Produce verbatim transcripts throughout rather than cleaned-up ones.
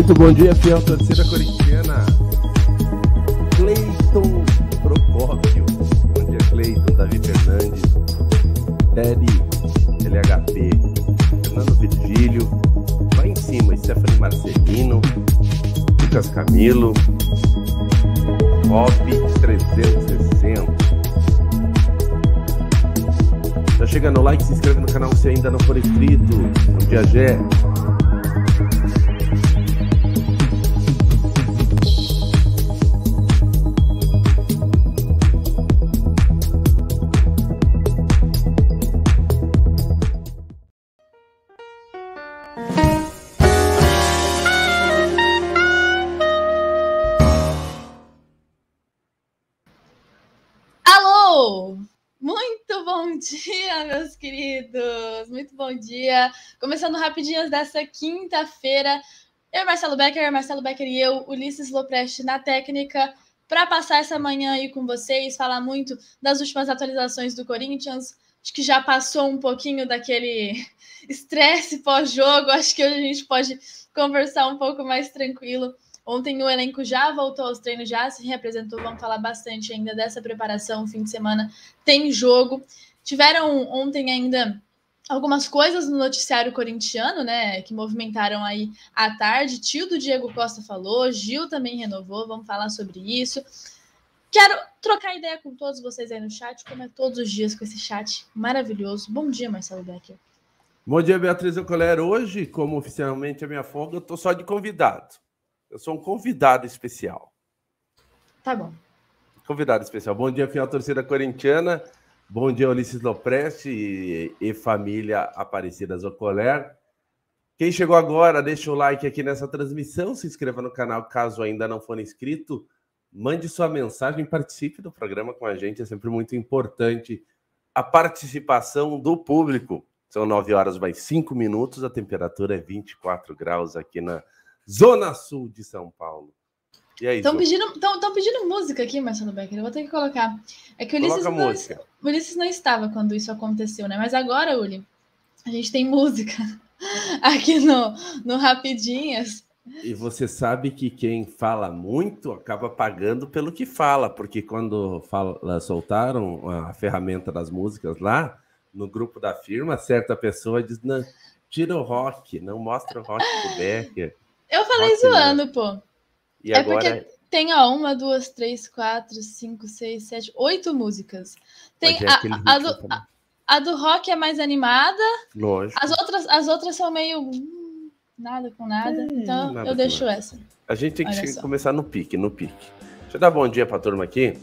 Muito bom dia, fiel torcida corintiana. Cleiton Procópio. Bom dia, Cleiton. Davi Fernandes. Teddy L H P. Fernando Virgílio. Lá em cima, Stephanie Marcelino. Lucas Camilo. Rob trezentos e sessenta. Já chega no like, se inscreve no canal se ainda não for inscrito. Bom dia, Gé. Bom dia, meus queridos! Muito bom dia! Começando rapidinhas dessa quinta-feira, eu, Marcelo Becker, Marcelo Becker e eu, Ulisses Lopresti na técnica, para passar essa manhã aí com vocês, falar muito das últimas atualizações do Corinthians. Acho que já passou um pouquinho daquele estresse pós-jogo, acho que hoje a gente pode conversar um pouco mais tranquilo. Ontem o elenco já voltou aos treinos, já se reapresentou, vamos falar bastante ainda dessa preparação, fim de semana tem jogo. Tiveram ontem ainda algumas coisas no noticiário corintiano, né, que movimentaram aí à tarde. Tio do Diego Costa falou, Gil também renovou, vamos falar sobre isso. Quero trocar ideia com todos vocês aí no chat, como é todos os dias com esse chat maravilhoso. Bom dia, Marcelo Becker. Bom dia, Beatriz Eucoler. Hoje, como oficialmente é minha folga, eu tô só de convidado. Eu sou um convidado especial. Tá bom. Convidado especial. Bom dia, fiel torcida corintiana. Bom dia, Ulisses Lopresti e, e família Aparecidas Eucoler. Quem chegou agora, deixa o like aqui nessa transmissão, se inscreva no canal caso ainda não for inscrito. Mande sua mensagem, participe do programa com a gente. É sempre muito importante a participação do público. São nove horas mais cinco minutos. A temperatura é vinte e quatro graus aqui na Zona Sul de São Paulo. E aí, Estão pedindo, pedindo música aqui, Marcelo Becker. Eu vou ter que colocar. É que o Ulisses, não, o Ulisses não estava quando isso aconteceu, né? Mas agora, Uli, a gente tem música aqui no, no Rapidinhas. E você sabe que quem fala muito acaba pagando pelo que fala, porque quando fala, soltaram a ferramenta das músicas lá, no grupo da firma, certa pessoa diz, não, tira o rock, não mostra o rock do Becker. Eu falei rock, zoando, né? Pô. E é agora... porque tem, ó, uma, duas, três, quatro, cinco, seis, sete, oito músicas. Tem é a, a, do, a, a do rock é mais animada. Lógico. As outras, as outras são meio hum, nada com nada. É, então nada eu deixo nada. Essa. A gente tem que começar no pique, no pique. Deixa eu dar bom dia pra turma aqui.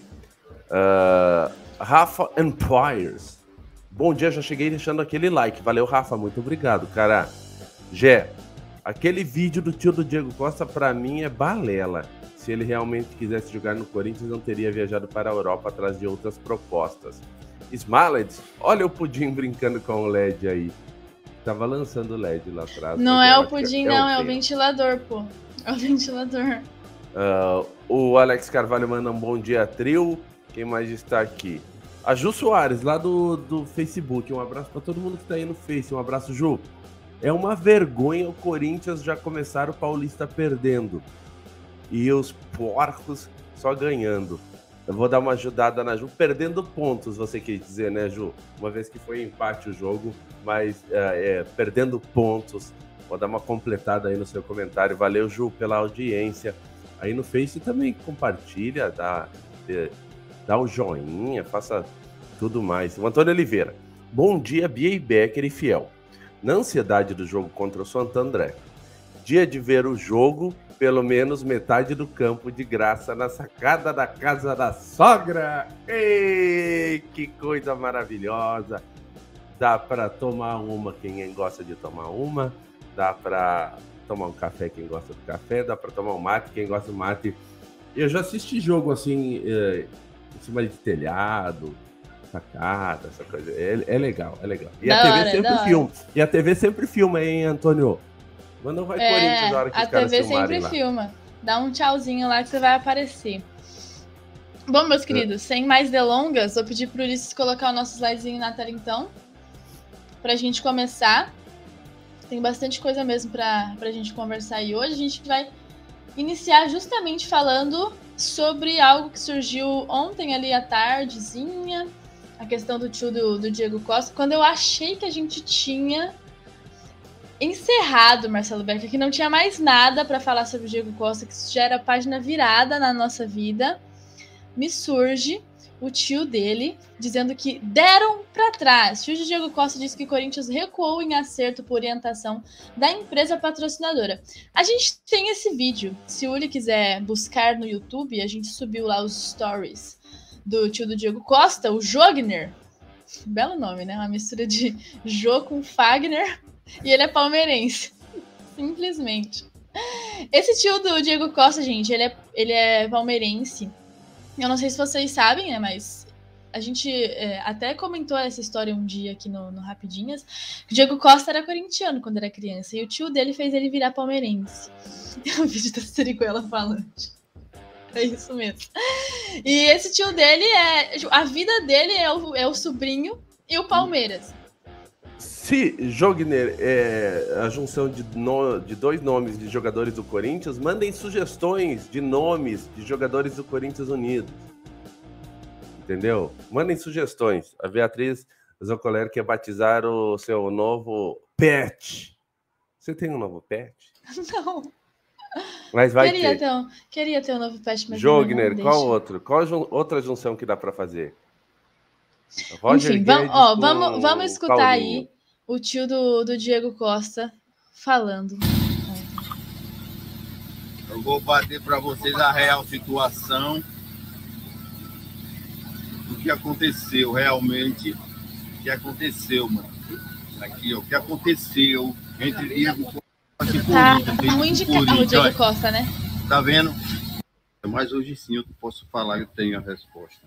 Uh, Rafa Empires. Bom dia, já cheguei deixando aquele like. Valeu, Rafa, muito obrigado, cara. Gé, aquele vídeo do tio do Diego Costa, pra mim, é balela. Se ele realmente quisesse jogar no Corinthians, não teria viajado para a Europa atrás de outras propostas. Smallet, olha o Pudim brincando com o L E D aí. Tava lançando o L E D lá atrás. Não é o Pudim, não, é o ventilador, pô. É o ventilador. Uh, o Alex Carvalho manda um bom dia, trio. Quem mais está aqui? A Ju Soares, lá do, do Facebook. Um abraço para todo mundo que tá aí no Face. Um abraço, Ju. É uma vergonha o Corinthians já começar o Paulista perdendo. E os porcos só ganhando. Eu vou dar uma ajudada na Ju. Perdendo pontos, você quer dizer, né, Ju? Uma vez que foi empate o jogo, mas é, é, perdendo pontos. Vou dar uma completada aí no seu comentário. Valeu, Ju, pela audiência. Aí no Face também compartilha, dá, dá o joinha, faça tudo mais. O Antônio Oliveira. Bom dia, Bia e Becker e Fiel. Na ansiedade do jogo contra o Santo André. Dia de ver o jogo, pelo menos metade do campo de graça na sacada da casa da sogra. Ei, que coisa maravilhosa. Dá para tomar uma quem gosta de tomar uma. Dá para tomar um café quem gosta do café. Dá para tomar um mate quem gosta do mate. Eu já assisti jogo assim, é, em cima de telhado, sacada, essa coisa. É, é legal, é legal. E da a T V hora, sempre filma. E a T V sempre filma, hein, Antônio? Mas não vai é, Corinthians na hora que os caras filmarem lá. A T V sempre filma. Dá um tchauzinho lá que você vai aparecer. Bom, meus queridos, é. sem mais delongas, vou pedir para o Ulisses colocar o nosso slidezinho na tela, então. Para a gente começar. Tem bastante coisa mesmo para a gente conversar. E hoje a gente vai iniciar justamente falando sobre algo que surgiu ontem ali à tardezinha, a questão do tio do, do Diego Costa, quando eu achei que a gente tinha encerrado, Marcelo Becker, que não tinha mais nada para falar sobre o Diego Costa, que já era página virada na nossa vida, me surge o tio dele dizendo que deram para trás. O tio de Diego Costa disse que o Corinthians recuou em acerto por orientação da empresa patrocinadora. A gente tem esse vídeo. Se o Uli quiser buscar no YouTube, a gente subiu lá os stories do tio do Diego Costa, o Jogner. Belo nome, né? Uma mistura de Jô com Fagner. E ele é palmeirense. Simplesmente. Esse tio do Diego Costa, gente, ele é, ele é palmeirense. Eu não sei se vocês sabem, né, mas a gente é, até comentou essa história um dia aqui no, no Rapidinhas, que o Diego Costa era corintiano quando era criança, e o tio dele fez ele virar palmeirense. É o vídeo da Siriguela falante. É isso mesmo. E esse tio dele, é a vida dele é o, é o sobrinho e o Palmeiras. Se Jogner é a junção de, no, de dois nomes de jogadores do Corinthians, mandem sugestões de nomes de jogadores do Corinthians Unidos. Entendeu? Mandem sugestões. A Beatriz Zocoler quer batizar o seu novo pet. Você tem um novo pet? Não. Mas vai queria ter. ter um, queria ter um novo pet, mas Jogner, não qual deixa. outro? Qual jun, outra junção que dá para fazer? Roger Enfim, vamos, Guedes ó, com vamos, vamos escutar Paulinho. aí o tio do, do Diego Costa falando. Eu vou bater para vocês a real situação do que aconteceu realmente, o que aconteceu, mano. Aqui, ó, o que aconteceu entre Diego Costa e Tá, Corinthians. tá ruim de carro o Diego Costa, né? Tá vendo? Mas hoje sim eu posso falar, eu tenho a resposta.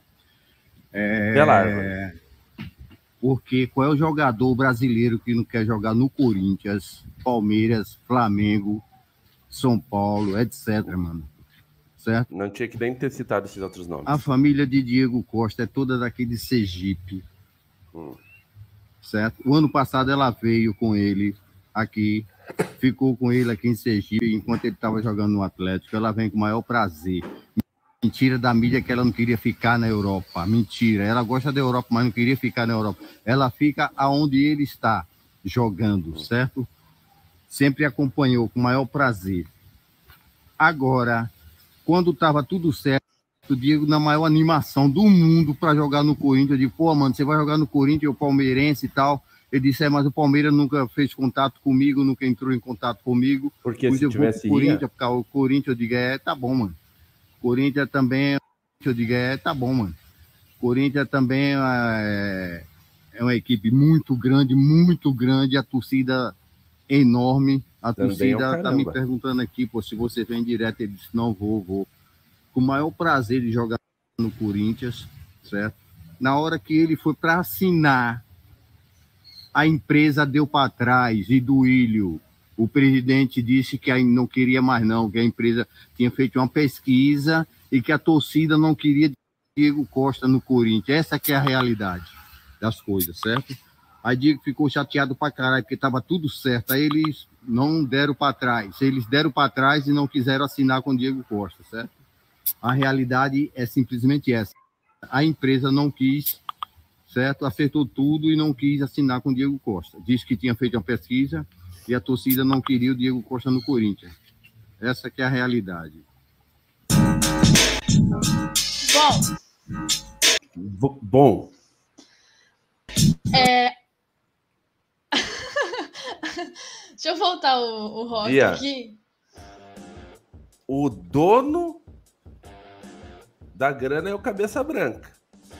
É... Porque qual é o jogador brasileiro que não quer jogar no Corinthians, Palmeiras, Flamengo, São Paulo, etcétera, mano? Certo? Não tinha que nem ter citado esses outros nomes. A família de Diego Costa é toda daqui de Sergipe. Hum. Certo? O ano passado ela veio com ele aqui, ficou com ele aqui em Sergipe, enquanto ele estava jogando no Atlético. Ela vem com o maior prazer. Mentira da mídia que ela não queria ficar na Europa. Mentira. Ela gosta da Europa, mas não queria ficar na Europa. Ela fica aonde ele está jogando, certo? Sempre acompanhou com o maior prazer. Agora, quando estava tudo certo, o Diego na maior animação do mundo para jogar no Corinthians, eu disse, pô, mano, você vai jogar no Corinthians, o palmeirense e tal. Ele disse, é, mas o Palmeiras nunca fez contato comigo, nunca entrou em contato comigo. Porque Hoje se eu tivesse vou pro Corinthians, porque o Corinthians, eu digo, é, tá bom, mano. Corinthians também, eu digo, é, tá bom, mano. Corinthians também é, é uma equipe muito grande, muito grande, a torcida enorme. A também torcida é um tá me perguntando aqui, pô, se você vem direto. Ele disse, não vou, vou. Com o maior prazer de jogar no Corinthians, certo? Na hora que ele foi para assinar, a empresa deu para trás, e do Ilho, o presidente disse que não queria mais não, que a empresa tinha feito uma pesquisa e que a torcida não queria Diego Costa no Corinthians. Essa que é a realidade das coisas, certo? Aí Diego ficou chateado pra caralho, porque estava tudo certo. Aí eles não deram para trás. Eles deram para trás e não quiseram assinar com Diego Costa, certo? A realidade é simplesmente essa. A empresa não quis, certo? Acertou tudo e não quis assinar com Diego Costa. Disse que tinha feito uma pesquisa e a torcida não queria o Diego Costa no Corinthians. Essa que é a realidade. Bom. Bom. É... Deixa eu voltar o, o rock yeah. aqui. O dono da grana é o Cabeça Branca.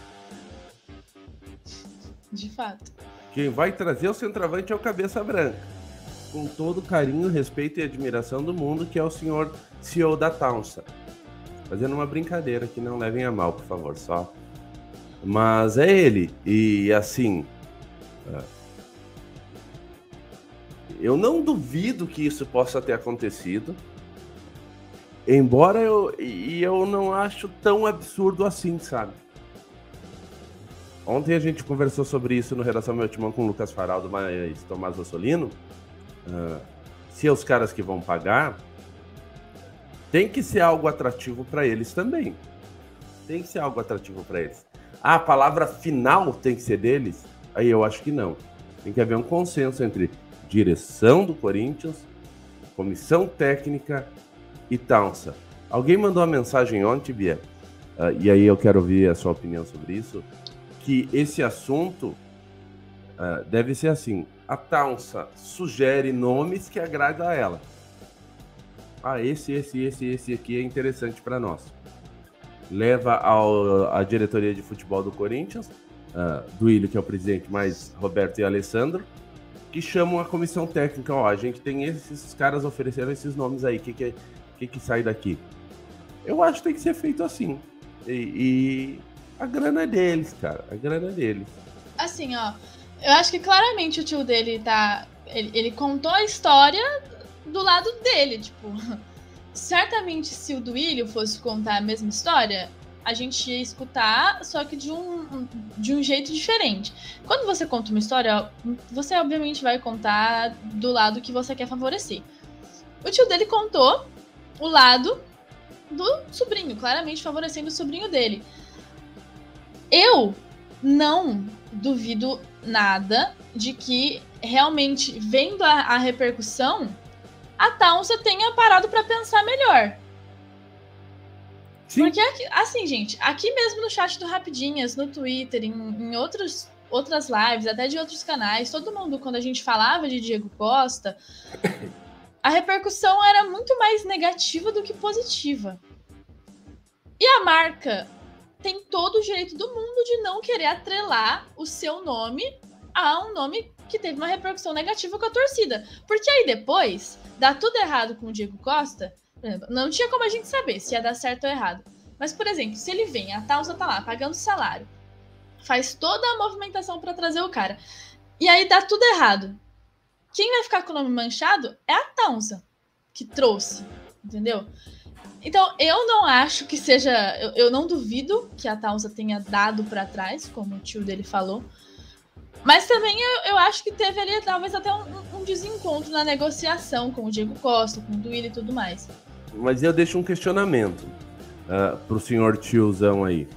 De fato. Quem vai trazer o centroavante é o Cabeça Branca. Com todo o carinho, respeito e admiração do mundo, que é o senhor C E O da Townsend. Fazendo uma brincadeira, que não levem a mal, por favor, só. Mas é ele. E assim... eu não duvido que isso possa ter acontecido. Embora eu... E eu não acho tão absurdo assim, sabe? Ontem a gente conversou sobre isso no Redação Meu Timão com o Lucas Faraldo, mas Tomás Rossolino. uh, se é os caras que vão pagar, tem que ser algo atrativo para eles também. Tem que ser algo atrativo para eles. Ah, a palavra final tem que ser deles? Aí eu acho que não. Tem que haver um consenso entre direção do Corinthians, comissão técnica e Taunsa. Alguém mandou uma mensagem ontem, Bia, uh, e aí eu quero ouvir a sua opinião sobre isso, que esse assunto uh, deve ser assim: a Taunsa sugere nomes que agradam a ela. Ah, esse, esse, esse, esse aqui é interessante para nós. Leva ao, a diretoria de futebol do Corinthians, uh, do Ilho, que é o presidente, mais Roberto e Alessandro, que chamam a comissão técnica. Ó, a gente tem esses caras oferecendo esses nomes aí, o que que, que que sai daqui? Eu acho que tem que ser feito assim. E, e a grana é deles, cara, a grana é deles. Assim, ó, eu acho que claramente o tio dele tá... Ele, ele contou a história do lado dele, tipo... Certamente, se o Duílio fosse contar a mesma história, a gente ia escutar, só que de um, de um jeito diferente. Quando você conta uma história, você obviamente vai contar do lado que você quer favorecer. O tio dele contou o lado do sobrinho, claramente favorecendo o sobrinho dele. Eu não duvido nada de que, realmente, vendo a, a repercussão, a Taunsa tenha parado pra pensar melhor. Sim. Porque, aqui, assim, gente, aqui mesmo no chat do Rapidinhas, no Twitter, em, em outros, outras lives, até de outros canais, todo mundo, quando a gente falava de Diego Costa, a repercussão era muito mais negativa do que positiva. E a marca tem todo o direito do mundo de não querer atrelar o seu nome a um nome que teve uma repercussão negativa com a torcida. Porque aí depois, dá tudo errado com o Diego Costa, não tinha como a gente saber se ia dar certo ou errado. Mas, por exemplo, se ele vem, a Taunsa tá lá, pagando salário, faz toda a movimentação pra trazer o cara, e aí dá tudo errado. Quem vai ficar com o nome manchado é a Taunsa, que trouxe, entendeu? Então, eu não acho que seja... Eu, eu não duvido que a Taunsa tenha dado pra trás, como o tio dele falou, mas também eu, eu acho que teve ali talvez até um, um desencontro na negociação com o Diego Costa, com o Duílio e tudo mais. Mas eu deixo um questionamento uh, pro senhor tiozão aí.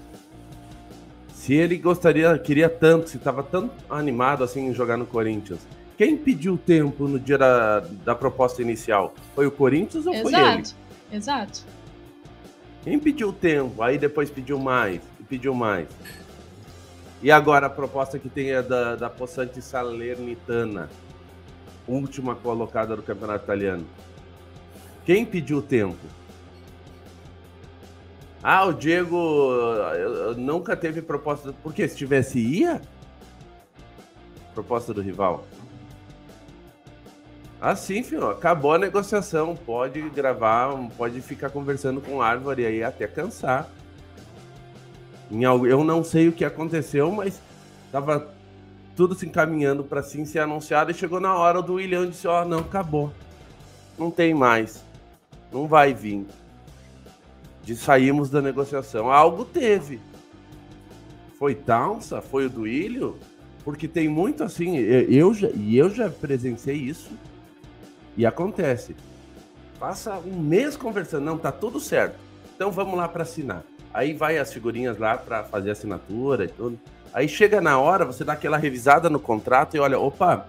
Se ele gostaria, queria tanto, se estava tão animado assim em jogar no Corinthians, quem pediu tempo no dia da, da proposta inicial? Foi o Corinthians ou exato, foi ele? Exato. Quem pediu tempo, aí depois pediu mais, e pediu mais. E agora a proposta que tem é da, da Possante Salernitana, última colocada do campeonato italiano. Quem pediu tempo? Ah, o Diego eu, eu nunca teve proposta. Porque se tivesse, ia? Proposta do rival. Ah, sim, filho. Acabou a negociação. Pode gravar, pode ficar conversando com Árvore aí até cansar. Eu não sei o que aconteceu, mas tava tudo se encaminhando para sim ser anunciado e chegou na hora do William e disse, ó, oh, não, acabou. Não tem mais. Não vai vir. De saímos da negociação. Algo teve. Foi Taunsa? Foi o Duílio? Porque tem muito assim, eu já, e eu já presenciei isso e acontece. Passa um mês conversando, não, tá tudo certo. Então vamos lá para assinar. Aí vai as figurinhas lá para fazer assinatura e tudo. Aí chega na hora, você dá aquela revisada no contrato e olha, opa,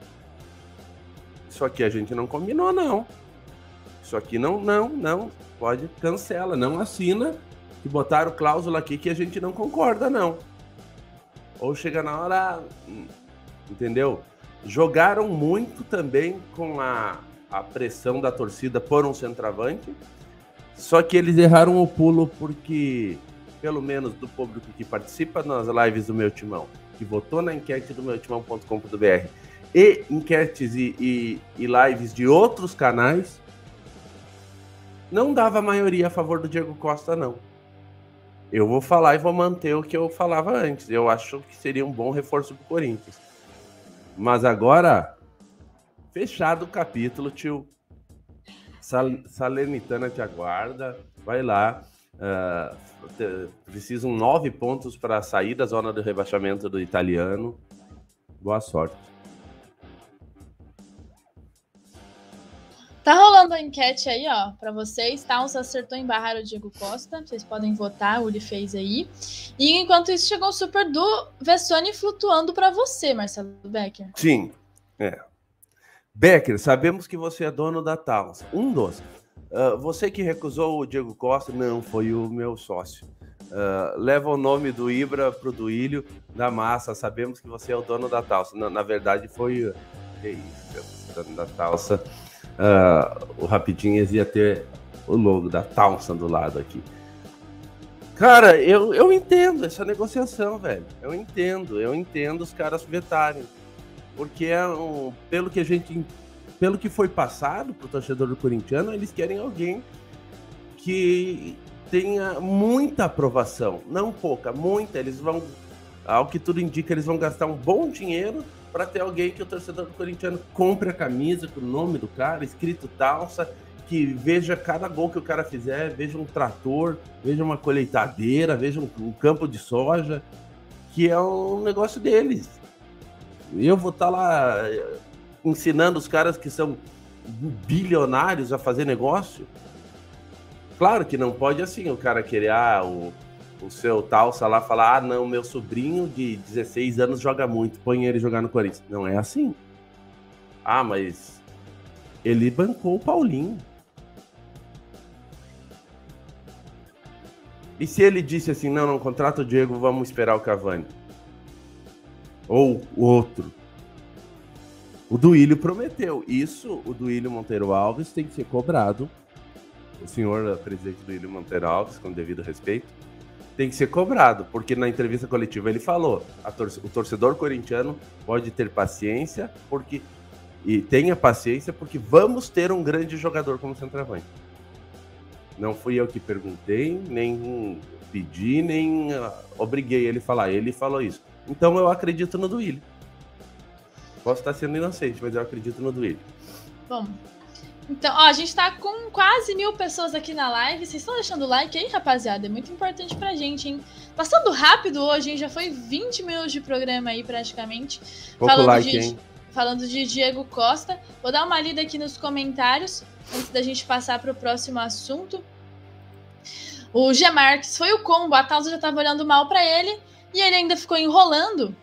isso aqui a gente não combinou, não. Isso aqui não, não, não. Pode, cancela, não assina, que botaram cláusula aqui que a gente não concorda, não. Ou chega na hora, entendeu? Jogaram muito também com a, a pressão da torcida por um centroavante. Só que eles erraram o pulo porque, pelo menos do público que participa nas lives do Meu Timão, que votou na enquete do meu timão ponto com ponto b r e enquetes e, e, e lives de outros canais, não dava maioria a favor do Diego Costa, não. Eu vou falar e vou manter o que eu falava antes. Eu acho que seria um bom reforço pro Corinthians. Mas agora, fechado o capítulo, tio. Salernitana te aguarda, vai lá. Uh, te, precisam nove pontos para sair da zona do rebaixamento do italiano. Boa sorte. Tá rolando a enquete aí, ó, pra vocês. Towns acertou em barrar o Diego Costa. Vocês podem votar, o Uli fez aí. E enquanto isso, chegou o super do Vessone flutuando pra você, Marcelo Becker. Sim, é. Becker, sabemos que você é dono da Towns. Um dos. Uh, você que recusou o Diego Costa, não, foi o meu sócio. Uh, leva o nome do Ibra pro Duílio da Massa. Sabemos que você é o dono da Towns. Na, na verdade, foi... Que isso, dono da Towns. Uh, o Rapidinhas ia ter o logo da Townsend do lado aqui. Cara, eu, eu entendo essa negociação, velho. Eu entendo, eu entendo os caras vetarem. Porque é um, pelo que a gente, pelo que foi passado pro torcedor do corintiano, eles querem alguém que tenha muita aprovação, não pouca, muita. Eles vão, ao que tudo indica, eles vão gastar um bom dinheiro para ter alguém que o torcedor do corintiano compre a camisa com o nome do cara, escrito Talsa, que veja cada gol que o cara fizer, veja um trator, veja uma colheitadeira, veja um, um campo de soja, que é um negócio deles. Eu vou estar lá ensinando os caras que são bilionários a fazer negócio. Claro que não pode assim, o cara querer, ah, o, o seu Talsa lá falar, ah, não, meu sobrinho de dezesseis anos joga muito, põe ele jogar no Corinthians. Não é assim. Ah, mas ele bancou o Paulinho. E se ele disse assim, não, não, contrata o Diego, vamos esperar o Cavani? Ou o outro. O Duílio prometeu. Isso, o Duílio Monteiro Alves tem que ser cobrado. O senhor presidente Duílio Monteiro Alves, com devido respeito, tem que ser cobrado, porque na entrevista coletiva ele falou, a tor- o torcedor corintiano pode ter paciência, porque e tenha paciência, porque vamos ter um grande jogador como centroavante. Não fui eu que perguntei, nem pedi, nem uh, obriguei ele a falar. Ele falou isso. Então eu acredito no Duílio. Posso estar sendo inocente, mas eu acredito no Duílio. Bom, então, ó, a gente tá com quase mil pessoas aqui na live. Vocês estão deixando o like aí, rapaziada? É muito importante pra gente, hein? Passando rápido hoje, hein? Já foi vinte minutos de programa aí, praticamente. Pouco falando like, de, hein? Falando de Diego Costa. Vou dar uma lida aqui nos comentários, antes da gente passar pro próximo assunto. O G. Marques, foi o combo. A Tausa já tava olhando mal pra ele e ele ainda ficou enrolando.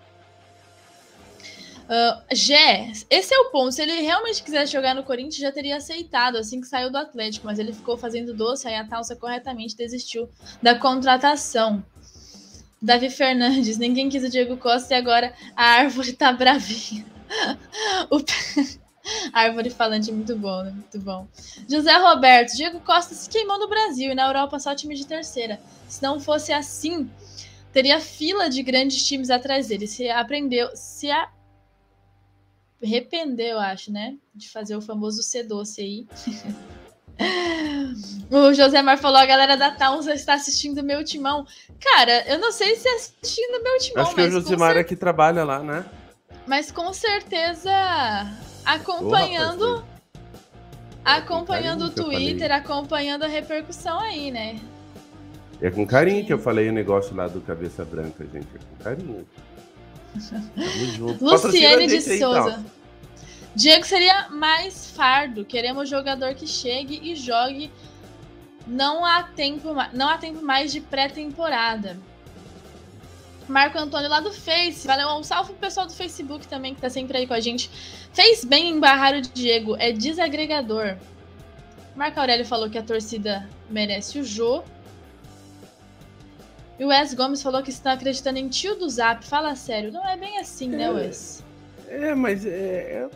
Uh, Gé, esse é o ponto. Se ele realmente quisesse jogar no Corinthians, já teria aceitado assim que saiu do Atlético, mas ele ficou fazendo doce, aí a Tausa corretamente desistiu da contratação. Davi Fernandes, ninguém quis o Diego Costa e agora a árvore tá bravinha. o... Árvore falante, muito bom, né? Muito bom. José Roberto, Diego Costa se queimou no Brasil e na Europa só time de terceira. Se não fosse assim, teria fila de grandes times atrás dele. Se aprendeu, se a arrependeu, eu acho, né? De fazer o famoso C-doce aí. O José Mar falou, a galera da Towns está assistindo meu timão. Cara, eu não sei se é assistindo meu timão, acho que mas o Josimar cer- é que trabalha lá, né? Mas com certeza acompanhando, oh, acompanhando o Twitter, acompanhando a repercussão aí, né? É com carinho que eu falei o negócio lá do Cabeça Branca, gente. É com carinho. Luciene de Souza. Então. Diego seria mais fardo. Queremos jogador que chegue e jogue. Não há tempo, não há tempo mais de pré-temporada. Marco Antônio lá do Face. Valeu, um salve pro pessoal do Facebook também, que tá sempre aí com a gente. Fez bem em barrar o Diego. É desagregador. Marco Aurélio falou que a torcida merece o Jô. E o Wes Gomes falou que está acreditando em tio do Zap. Fala sério. Não é bem assim, né, Wes? É, mas é, é...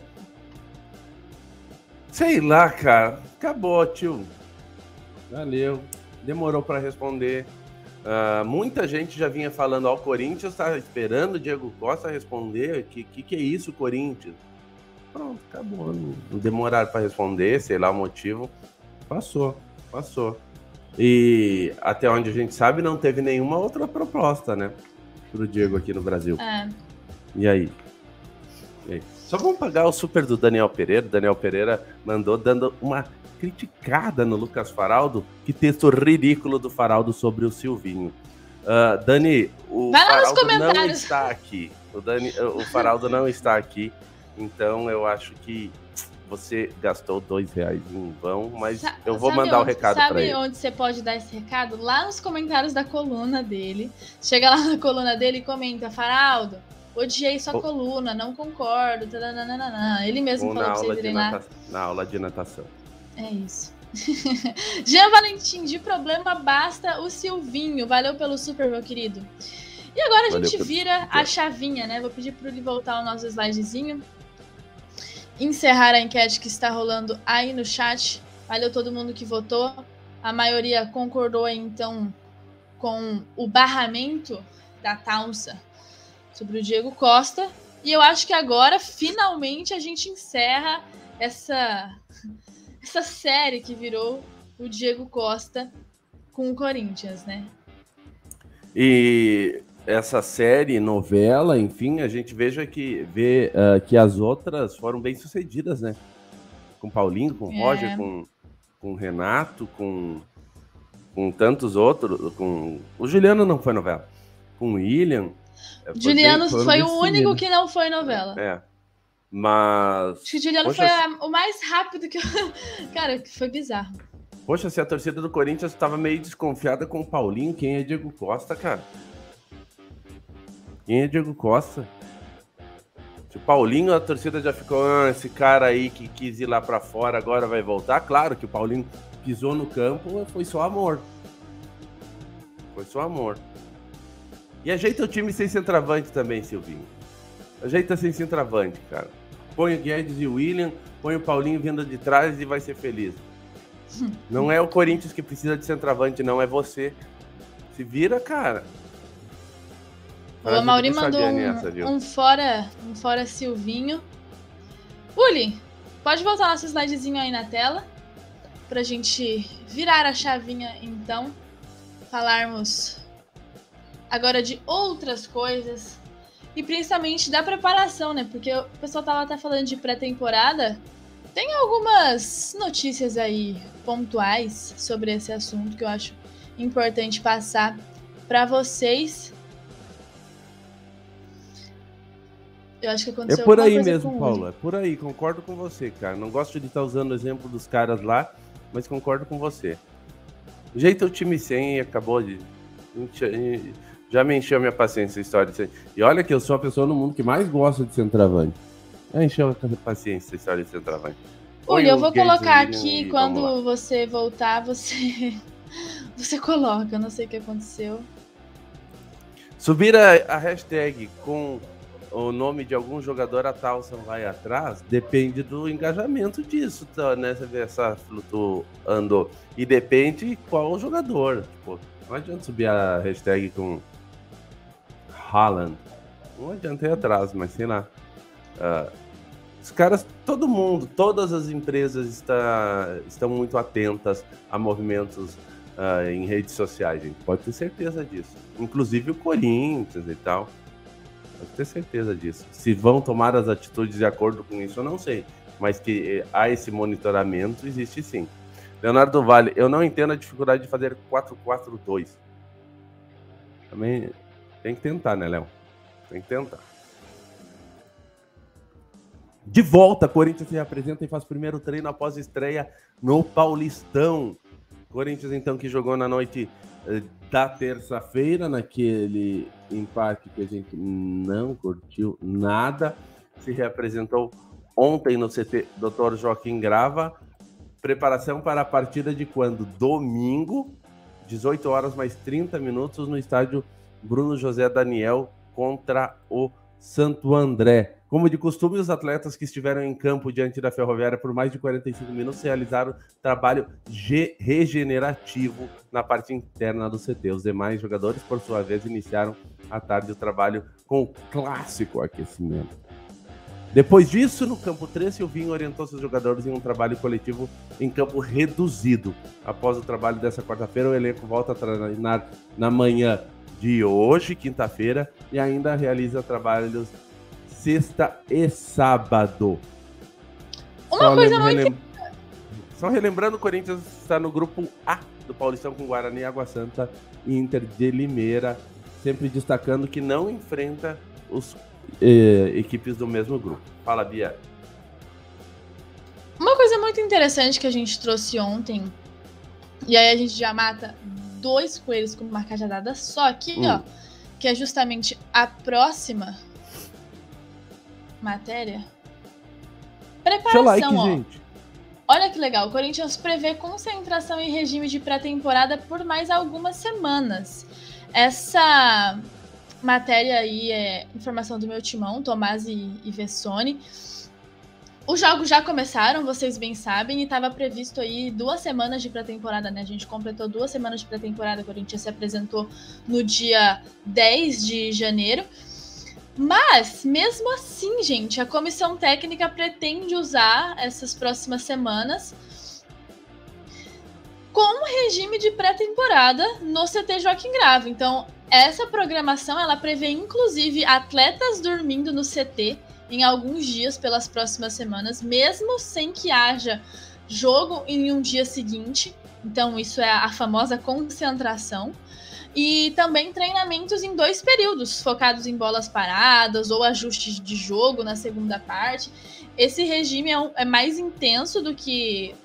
Sei lá, cara. Acabou, tio. Valeu. Demorou para responder. Uh, muita gente já vinha falando, ó, o Corinthians tá esperando o Diego Costa responder. Que, que que é isso, Corinthians? Pronto, acabou. Não, não demoraram para responder, sei lá o motivo. Passou, passou. E até onde a gente sabe, não teve nenhuma outra proposta, né? Pro Diego aqui no Brasil. É. E aí? E aí? Só vamos pagar o super do Daniel Pereira. Daniel Pereira mandou dando uma criticada no Lucas Faraldo. Que texto ridículo do Faraldo sobre o Silvinho. Uh, Dani, o Vai lá nos Faraldo não comentários. está aqui. O, Dani, o Faraldo não está aqui. Então eu acho que você gastou dois reais em vão, mas Sa eu vou sabe mandar onde, o recado para ele. Sabe onde você pode dar esse recado? Lá nos comentários da coluna dele. Chega lá na coluna dele e comenta: Faraldo, odiei sua oh. coluna, não concordo. Tadanana. Ele mesmo Ou falou na pra aula vocês de irem lá. nata... Na aula de natação. É isso. Jean Valentim, de problema basta o Silvinho. Valeu pelo super, meu querido. E agora a Valeu gente vira pelo... a chavinha, né? Vou pedir para ele voltar o nosso slidezinho. Encerrar a enquete que está rolando aí no chat. Valeu todo mundo que votou. A maioria concordou aí, então, com o barramento da Taunsa sobre o Diego Costa. E eu acho que agora, finalmente, a gente encerra essa... essa série que virou o Diego Costa com o Corinthians, né? E essa série, novela, enfim, a gente veja que, vê uh, que as outras foram bem sucedidas, né? Com Paulinho, com é. Roger, com, com Renato, com, com tantos outros. Com... O Juliano não foi novela. Com o William. Juliano bem, foi o único que não foi novela. É. Mas... Acho que o Juliano poxa, foi a, o mais rápido que eu... Cara, foi bizarro. Poxa, se a torcida do Corinthians estava meio desconfiada com o Paulinho, quem é Diego Costa, cara? Quem é Diego Costa? Se o Paulinho, a torcida já ficou, ah, esse cara aí que quis ir lá pra fora, agora vai voltar. Claro que o Paulinho pisou no campo, foi só amor. Foi só amor. E ajeita o time sem centroavante também, Silvinho. Ajeita sem centroavante, cara. Põe o Guedes e o William, põe o Paulinho vindo de trás e vai ser feliz. Não é o Corinthians que precisa de centroavante, não, é você. Se vira, cara. O Amauri mandou um, essa, um, fora, um fora Silvinho. Uli, pode voltar nosso slidezinho aí na tela pra gente virar a chavinha, então. Falarmos agora de outras coisas. E principalmente da preparação, né? Porque o pessoal tava até falando de pré-temporada. Tem algumas notícias aí pontuais sobre esse assunto que eu acho importante passar para vocês. Eu acho que aconteceu É por aí coisa mesmo, Paulo. É por aí. Concordo com você, cara. Não gosto de estar usando o exemplo dos caras lá, mas concordo com você. Jeito o time sem e acabou de... Já me encheu a minha paciência a história disso aí. E olha que eu sou a pessoa no mundo que mais gosta de centroavante. Já encheu a paciência a história de centroavante. Uli, eu vou colocar aqui, quando você voltar, você você coloca. Eu não sei o que aconteceu. Subir a, a hashtag com o nome de algum jogador, a Taunsa vai atrás, depende do engajamento disso, tá, né? Você vê essa flutuando. E depende qual jogador. Tipo, não adianta subir a hashtag com Haaland. Não adianta ir atrás, mas sei lá. Uh, os caras, todo mundo, todas as empresas está, estão muito atentas a movimentos uh, em redes sociais, gente. Pode ter certeza disso. Inclusive o Corinthians e tal. Pode ter certeza disso. Se vão tomar as atitudes de acordo com isso, eu não sei. Mas que há esse monitoramento, existe sim. Leonardo Vale, eu não entendo a dificuldade de fazer quatro quatro dois. Também tem que tentar, né, Léo? Tem que tentar. De volta, Corinthians se apresenta e faz primeiro treino após estreia no Paulistão. Corinthians, então, que jogou na noite da terça-feira, naquele empate que a gente não curtiu nada. Se reapresentou ontem no C T doutor Joaquim Grava. Preparação para a partida de quando? Domingo, dezoito horas mais trinta minutos, no estádio Bruno José Daniel contra o Santo André. Como de costume, os atletas que estiveram em campo diante da Ferroviária por mais de quarenta e cinco minutos realizaram trabalho regenerativo na parte interna do C T. Os demais jogadores, por sua vez, iniciaram à tarde o trabalho com o clássico aquecimento. Depois disso, no campo três, Silvinho orientou seus jogadores em um trabalho coletivo em campo reduzido. Após o trabalho dessa quarta-feira, o elenco volta a treinar na manhã de hoje, quinta-feira, e ainda realiza trabalhos sexta e sábado. Uma Só coisa não relem... Só relembrando, o Corinthians está no grupo A do Paulistão com Guarani, Água Santa e Inter de Limeira, sempre destacando que não enfrenta os eh, equipes do mesmo grupo. Fala, Bia. interessante que a gente trouxe ontem, e aí a gente já mata dois coelhos com uma cajadada só aqui, hum. ó, que é justamente a próxima matéria. Preparação, like, ó. gente. Olha que legal, o Corinthians prevê concentração em regime de pré-temporada por mais algumas semanas. Essa matéria aí é informação do meu timão, Tomás e, e Vessone. Os jogos já começaram, vocês bem sabem, e estava previsto aí duas semanas de pré-temporada, né? A gente completou duas semanas de pré-temporada, o Corinthians se apresentou no dia dez de janeiro. Mas, mesmo assim, gente, a comissão técnica pretende usar essas próximas semanas como regime de pré-temporada no C T Joaquim Grava. Então, essa programação, ela prevê, inclusive, atletas dormindo no C T em alguns dias pelas próximas semanas, mesmo sem que haja jogo em um dia seguinte. Então, isso é a famosa concentração. E também treinamentos em dois períodos, focados em bolas paradas ou ajustes de jogo na segunda parte. Esse regime é, um, é mais intenso do que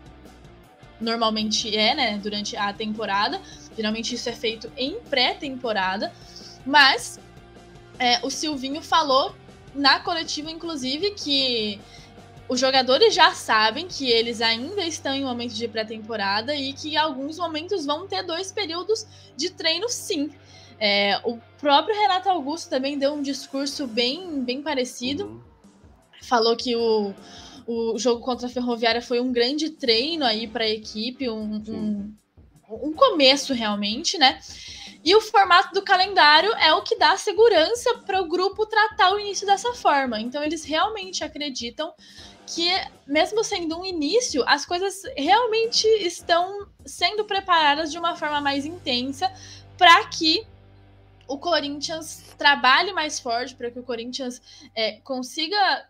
normalmente é, né, durante a temporada. Geralmente isso é feito em pré-temporada. Mas é, o Silvinho falou na coletiva, inclusive, que os jogadores já sabem que eles ainda estão em momentos de pré-temporada e que em alguns momentos vão ter dois períodos de treino, sim. É, o próprio Renato Augusto também deu um discurso bem, bem parecido. Uhum. Falou que o, o jogo contra a Ferroviária foi um grande treino aí para a equipe, um, um, um começo realmente, né? E o formato do calendário é o que dá segurança para o grupo tratar o início dessa forma. Então, eles realmente acreditam que, mesmo sendo um início, as coisas realmente estão sendo preparadas de uma forma mais intensa para que o Corinthians trabalhe mais forte, para que o Corinthians é, consiga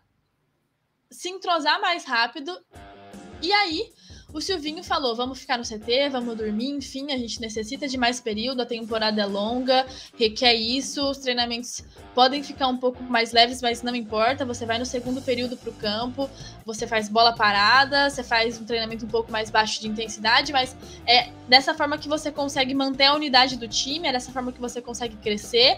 se entrosar mais rápido. E aí, o Silvinho falou, vamos ficar no C T, vamos dormir, enfim, a gente necessita de mais período, a temporada é longa, requer isso, os treinamentos podem ficar um pouco mais leves, mas não importa, você vai no segundo período pro campo, você faz bola parada, você faz um treinamento um pouco mais baixo de intensidade, mas é dessa forma que você consegue manter a unidade do time, é dessa forma que você consegue crescer.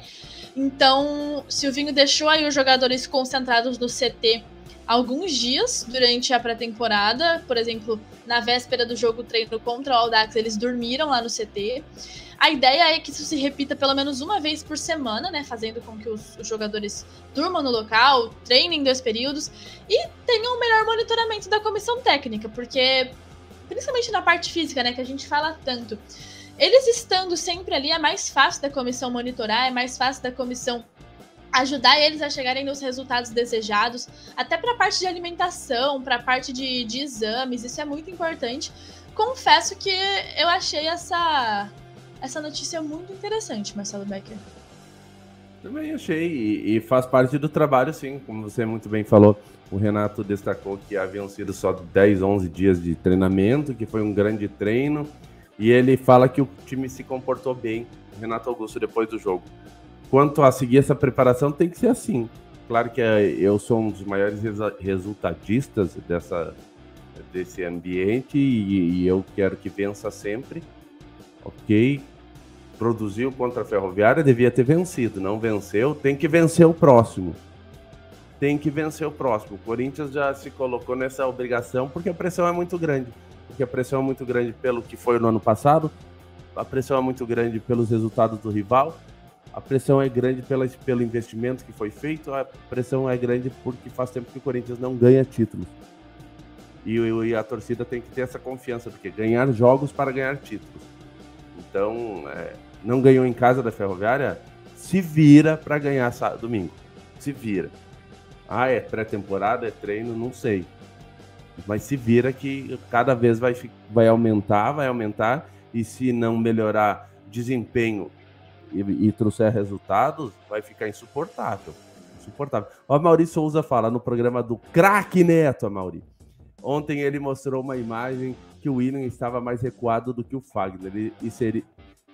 Então, Silvinho deixou aí os jogadores concentrados no C T alguns dias durante a pré-temporada. Por exemplo, na véspera do jogo treino contra o Audax, eles dormiram lá no C T. A ideia é que isso se repita pelo menos uma vez por semana, né, fazendo com que os, os jogadores durmam no local, treinem em dois períodos e tenham um melhor monitoramento da comissão técnica, porque, principalmente na parte física, né, que a gente fala tanto, eles estando sempre ali, é mais fácil da comissão monitorar, é mais fácil da comissão ajudar eles a chegarem nos resultados desejados, até para a parte de alimentação, para a parte de, de exames, isso é muito importante. Confesso que eu achei essa, essa notícia muito interessante, Marcelo Becker. Também achei, e, e faz parte do trabalho, sim, como você muito bem falou. O Renato destacou que haviam sido só dez, onze dias de treinamento, que foi um grande treino, e ele fala que o time se comportou bem, o Renato Augusto, depois do jogo. Quanto a seguir essa preparação, tem que ser assim. Claro que eu sou um dos maiores resultadistas dessa, desse ambiente e, e eu quero que vença sempre. Ok? Produziu contra a Ferroviária, devia ter vencido. Não venceu, tem que vencer o próximo. Tem que vencer o próximo. O Corinthians já se colocou nessa obrigação porque a pressão é muito grande. Porque a pressão é muito grande pelo que foi no ano passado, a pressão é muito grande pelos resultados do rival. A pressão é grande pela, pelo investimento que foi feito, a pressão é grande porque faz tempo que o Corinthians não ganha títulos. E, e a torcida tem que ter essa confiança, porque ganhar jogos para ganhar títulos. Então, é, não ganhou em casa da Ferroviária, se vira para ganhar sábado, domingo. Se vira. Ah, é pré-temporada, é treino, não sei. Mas se vira que cada vez vai, vai aumentar, vai aumentar, e se não melhorar desempenho E, e trouxer resultados, vai ficar insuportável. Insuportável. O Amaury Souza fala no programa do Craque Neto, Amaury. Ontem ele mostrou uma imagem que o William estava mais recuado do que o Fagner. E, e seria...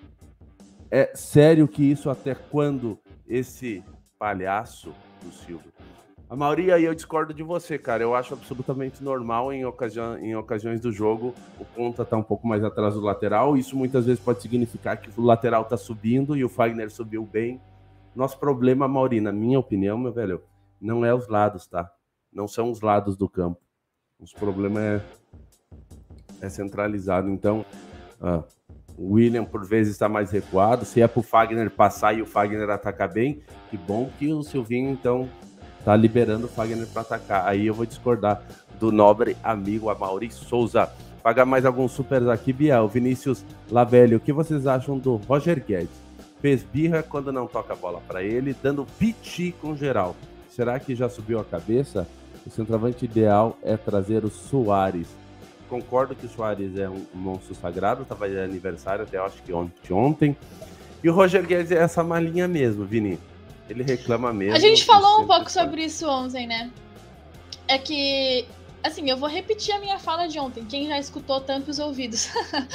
É sério que isso até quando esse palhaço do Silvio A maioria, eu discordo de você, cara. Eu acho absolutamente normal em, ocasião, em ocasiões do jogo o ponta tá um pouco mais atrás do lateral. Isso muitas vezes pode significar que o lateral tá subindo e o Fagner subiu bem. Nosso problema, Mauri, na minha opinião, meu velho, não é os lados, tá? Não são os lados do campo. Os problemas é, é centralizado. Então, ah, o William por vezes está mais recuado. Se é pro Fagner passar e o Fagner atacar bem, que bom que o Silvinho, então, tá liberando o Fagner para atacar. Aí eu vou discordar do nobre amigo Amaury Souza. Pagar mais alguns supers aqui, Biel. Vinícius Lavelli, o que vocês acham do Roger Guedes? Fez birra quando não toca a bola para ele, dando piti com geral. Será que já subiu a cabeça? O centroavante ideal é trazer o Soares. Concordo que o Soares é um monstro sagrado, estava de aniversário até acho que ontem, ontem. E o Roger Guedes é essa malinha mesmo, Vini. Ele reclama mesmo. A gente falou um pouco sobre isso ontem, né? É que, assim, eu vou repetir a minha fala de ontem. Quem já escutou, tampe os ouvidos.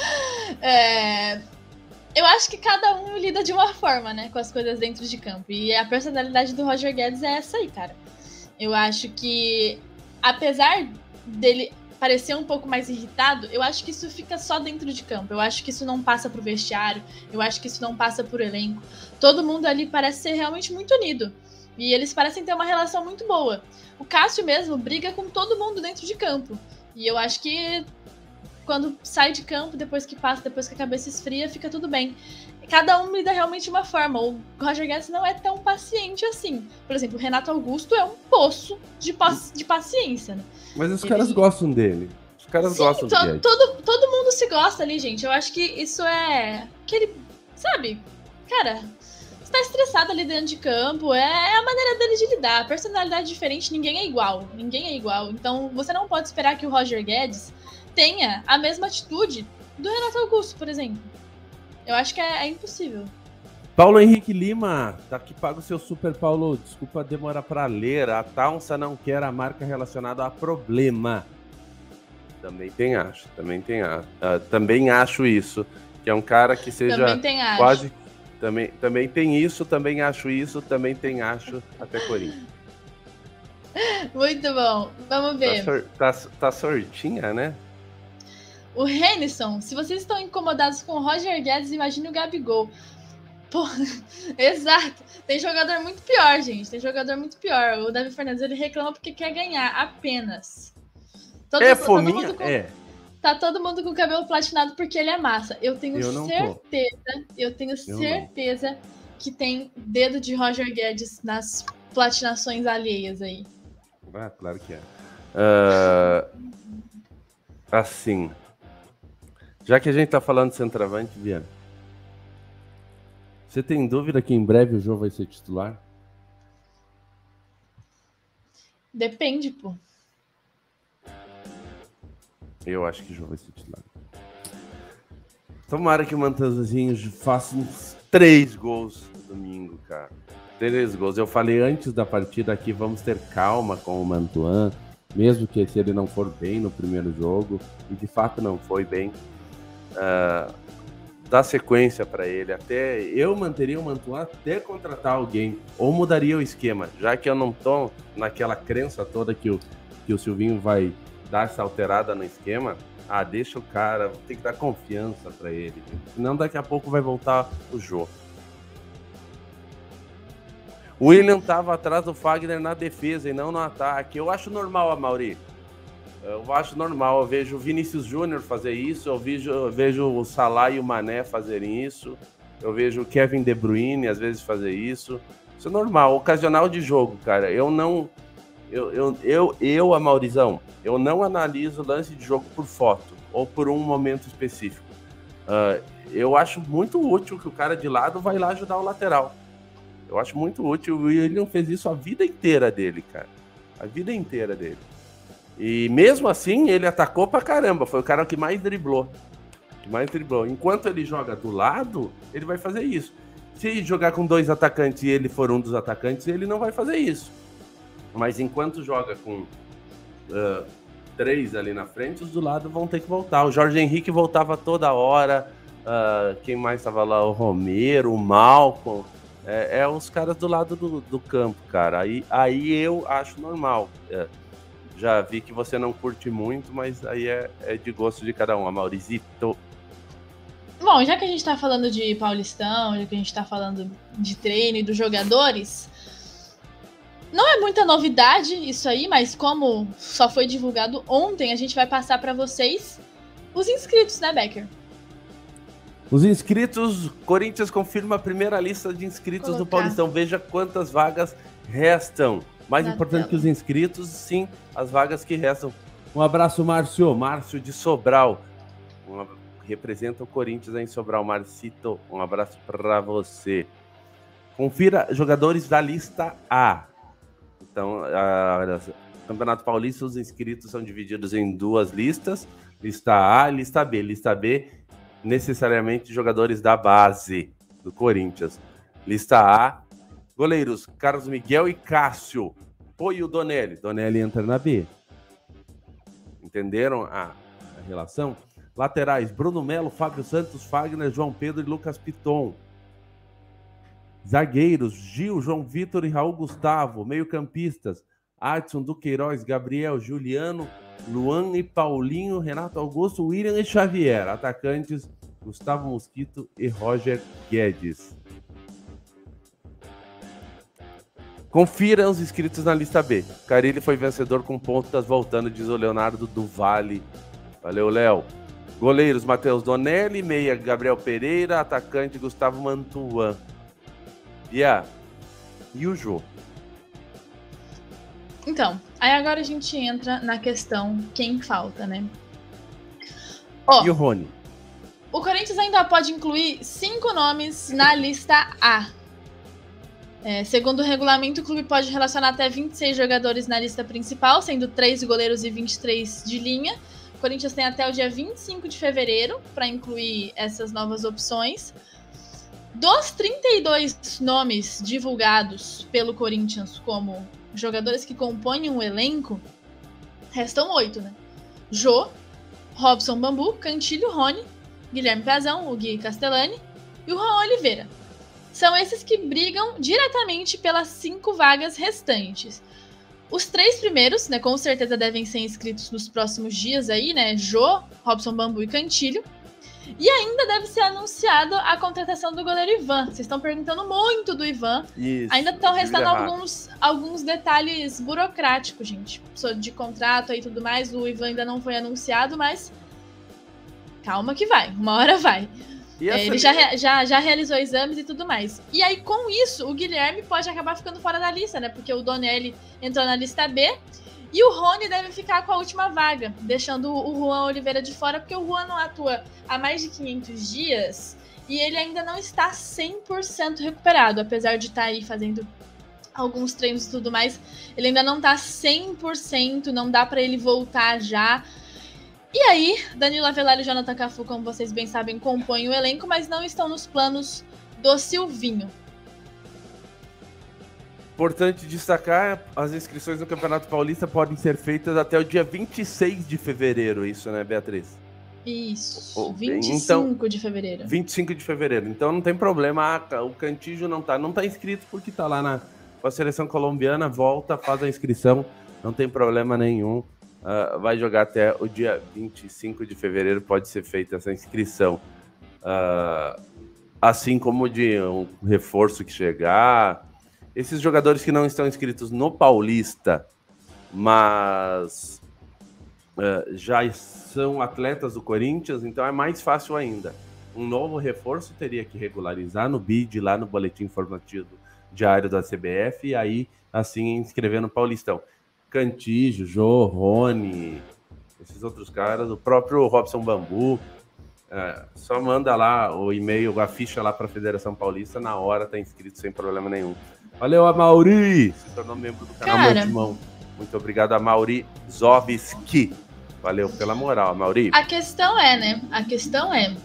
é... Eu acho que cada um lida de uma forma, né? Com as coisas dentro de campo. E a personalidade do Roger Guedes é essa aí, cara. Eu acho que, apesar dele parecer um pouco mais irritado, eu acho que isso fica só dentro de campo. Eu acho que isso não passa pro vestiário, eu acho que isso não passa por elenco. Todo mundo ali parece ser realmente muito unido. E eles parecem ter uma relação muito boa. O Cássio mesmo briga com todo mundo dentro de campo. E eu acho que quando sai de campo, depois que passa, depois que a cabeça esfria, fica tudo bem. Cada um lida realmente de uma forma. O Roger Guedes não é tão paciente assim. Por exemplo, o Renato Augusto é um poço de, paci- de paciência, né? Mas os Ele... caras gostam dele. Os caras Sim, gostam to- dele. todo, todo mundo se gosta ali, gente. Eu acho que isso é... aquele, sabe? Cara, você tá estressado ali dentro de campo. É a maneira dele de lidar. A personalidade diferente, ninguém é igual. Ninguém é igual. Então, você não pode esperar que o Roger Guedes tenha a mesma atitude do Renato Augusto, por exemplo. Eu acho que é, é impossível. Paulo Henrique Lima, tá aqui, paga o seu super, Paulo. Desculpa demorar para ler. A Taunsa não quer a marca relacionada a problema. Também tem acho, também tem acho. Uh, também acho isso, que é um cara que seja também tem acho. quase... Também, também tem isso, também acho isso, também tem acho, até Corinthians. Muito bom, vamos ver. Tá, sor, tá, tá sortinha, né? O Renison, se vocês estão incomodados com o Roger Guedes, imagine o Gabigol. Pô, exato. Tem jogador muito pior, gente. Tem jogador muito pior. O Davi Fernandes, ele reclama porque quer ganhar apenas. Todo, é todo fominha? mundo com, é. Tá todo mundo com o cabelo platinado porque ele é massa. Eu tenho eu não certeza, tô. eu tenho eu certeza não. que tem dedo de Roger Guedes nas platinações alheias aí. Ah, claro que é. Uh, assim... Já que a gente tá falando de centroavante, Viana, você tem dúvida que em breve o Jô vai ser titular? Depende, pô. Eu acho que o Jô vai ser titular. Tomara que o Matheusinho faça uns três gols no domingo, cara. Três gols. Eu falei antes da partida aqui, vamos ter calma com o Mantuan, mesmo que se ele não for bem no primeiro jogo, e de fato não foi bem. Uh, dar sequência para ele, até eu manteria o Mantuan até contratar alguém, ou mudaria o esquema, já que eu não tô naquela crença toda que o, que o Silvinho vai dar essa alterada no esquema. Ah, deixa o cara, tem que dar confiança para ele, senão daqui a pouco vai voltar o jogo. O William tava atrás do Fagner na defesa e não no ataque. Eu acho normal, Amaury. Eu acho normal, eu vejo o Vinícius Júnior fazer isso, eu vejo, eu vejo o Salah e o Mané fazerem isso, eu vejo o Kevin De Bruyne às vezes fazer isso. Isso é normal, ocasional de jogo, cara. Eu não... Eu, eu, eu, eu Amaurizão, eu não analiso lance de jogo por foto ou por um momento específico. Uh, eu acho muito útil que o cara de lado vai lá ajudar o lateral. Eu acho muito útil. O William fez isso a vida inteira dele, cara. A vida inteira dele. E mesmo assim, ele atacou pra caramba. Foi o cara que mais driblou. Que mais driblou. Enquanto ele joga do lado, ele vai fazer isso. Se jogar com dois atacantes e ele for um dos atacantes, ele não vai fazer isso. Mas enquanto joga com uh, três ali na frente, os do lado vão ter que voltar. O Jorge Henrique voltava toda hora. Uh, quem mais estava lá? O Romero, o Malcom. É, é os caras do lado do, do campo, cara. Aí, aí eu acho normal. É, já vi que você não curte muito, mas aí é, é de gosto de cada um. A Maurizito. Bom, já que a gente tá falando de Paulistão, já que a gente tá falando de treino e dos jogadores, não é muita novidade isso aí, mas como só foi divulgado ontem, a gente vai passar para vocês os inscritos, né, Becker? Os inscritos, Corinthians confirma a primeira lista de inscritos Colocar. do Paulistão. Veja quantas vagas restam. Mais Na importante tela. que os inscritos, sim, as vagas que restam. Um abraço, Márcio. Márcio de Sobral. Um, representa o Corinthians aí em Sobral. Marcito, um abraço para você. Confira jogadores da lista A. Então, a, a, Campeonato Paulista, os inscritos são divididos em duas listas. Lista A e lista B. Lista B, necessariamente jogadores da base do Corinthians. Lista A, goleiros Carlos Miguel e Cássio. Pô, e o Donelli? Donelli entra na B. Entenderam a, a relação? Laterais, Bruno Melo, Fábio Santos, Fagner, João Pedro e Lucas Piton. Zagueiros, Gil, João Vitor e Raul Gustavo. Meio-campistas, Adson, Duqueiroz, Gabriel, Juliano, Luan e Paulinho, Renato Augusto, William e Xavier. Atacantes, Gustavo Mosquito e Roger Guedes. Confira os inscritos na lista B. Carille foi vencedor com pontas voltando, diz o Leonardo do Vale. Valeu, Léo. Goleiros, Matheus Donelli, meia, Gabriel Pereira, atacante, Gustavo Mantuan. E, a... e o Jô? Então, aí agora a gente entra na questão quem falta, né? Ó, e o Rony? O Corinthians ainda pode incluir cinco nomes na lista A. É, segundo o regulamento, o clube pode relacionar até vinte e seis jogadores na lista principal, sendo três goleiros e vinte e três de linha. O Corinthians tem até o dia vinte e cinco de fevereiro para incluir essas novas opções. Dos trinta e dois nomes divulgados pelo Corinthians como jogadores que compõem um elenco, restam oito, né? Jô, Robson Bambu, Cantilho, Rony, Guilherme Pazão, o Gui Castellani e o Juan Oliveira. São esses que brigam diretamente pelas cinco vagas restantes. Os três primeiros, né, com certeza devem ser inscritos nos próximos dias aí, né? Jô, Robson Bambu e Cantilho. E ainda deve ser anunciado a contratação do goleiro Ivan. Vocês estão perguntando muito do Ivan. Isso, ainda estão restando alguns, alguns detalhes burocráticos, gente. De contrato e tudo mais. O Ivan ainda não foi anunciado, mas calma que vai. Uma hora vai. É, ele já, já, já realizou exames e tudo mais. E aí, com isso, o Guilherme pode acabar ficando fora da lista, né? Porque o Donelli entrou na lista B. E o Rony deve ficar com a última vaga, deixando o Juan Oliveira de fora, porque o Juan não atua há mais de quinhentos dias e ele ainda não está cem por cento recuperado, apesar de estar aí fazendo alguns treinos e tudo mais, ele ainda não está cem por cento, não dá para ele voltar já. E aí, Danilo Avelar e Jonathan Cafu, como vocês bem sabem, compõem o elenco, mas não estão nos planos do Silvinho. Importante destacar, as inscrições no Campeonato Paulista podem ser feitas até o dia vinte e seis de fevereiro, isso, né, Beatriz? Isso, oh, vinte e cinco então, de fevereiro. vinte e cinco de fevereiro, então não tem problema, ah, o Cantillo não tá, não tá inscrito porque tá lá na com a seleção colombiana, volta, faz a inscrição, não tem problema nenhum, uh, vai jogar até o dia vinte e cinco de fevereiro, pode ser feita essa inscrição. Uh, assim como de um reforço que chegar... Esses jogadores que não estão inscritos no Paulista, mas uh, já são atletas do Corinthians, então é mais fácil ainda. Um novo reforço teria que regularizar no B I D, lá no boletim informativo diário da C B F, e aí, assim, inscrever no Paulistão. Cantillo, Jô, Rony, esses outros caras, o próprio Robson Bambu, uh, só manda lá o e-mail, a ficha lá para a Federação Paulista, na hora tá inscrito sem problema nenhum. Valeu, Amauri! Se tornou membro do canal Meu Timão. Muito obrigado, Amauri Zovski. Valeu pela moral, Amauri. A questão é, né? A questão é...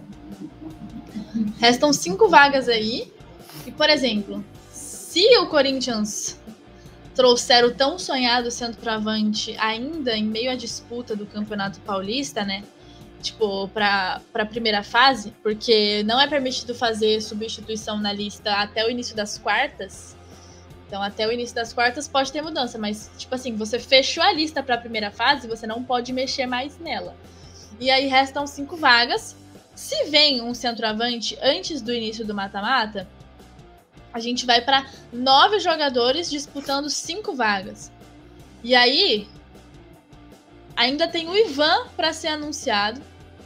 Restam cinco vagas aí. E, por exemplo, se o Corinthians trouxer o tão sonhado centroavante ainda em meio à disputa do Campeonato Paulista, né? tipo, para a primeira fase, porque não é permitido fazer substituição na lista até o início das quartas. Então, até o início das quartas pode ter mudança, mas, tipo assim, você fechou a lista para a primeira fase, você não pode mexer mais nela. E aí restam cinco vagas. Se vem um centroavante antes do início do mata-mata, a gente vai para nove jogadores disputando cinco vagas. E aí, ainda tem o Ivan para ser anunciado.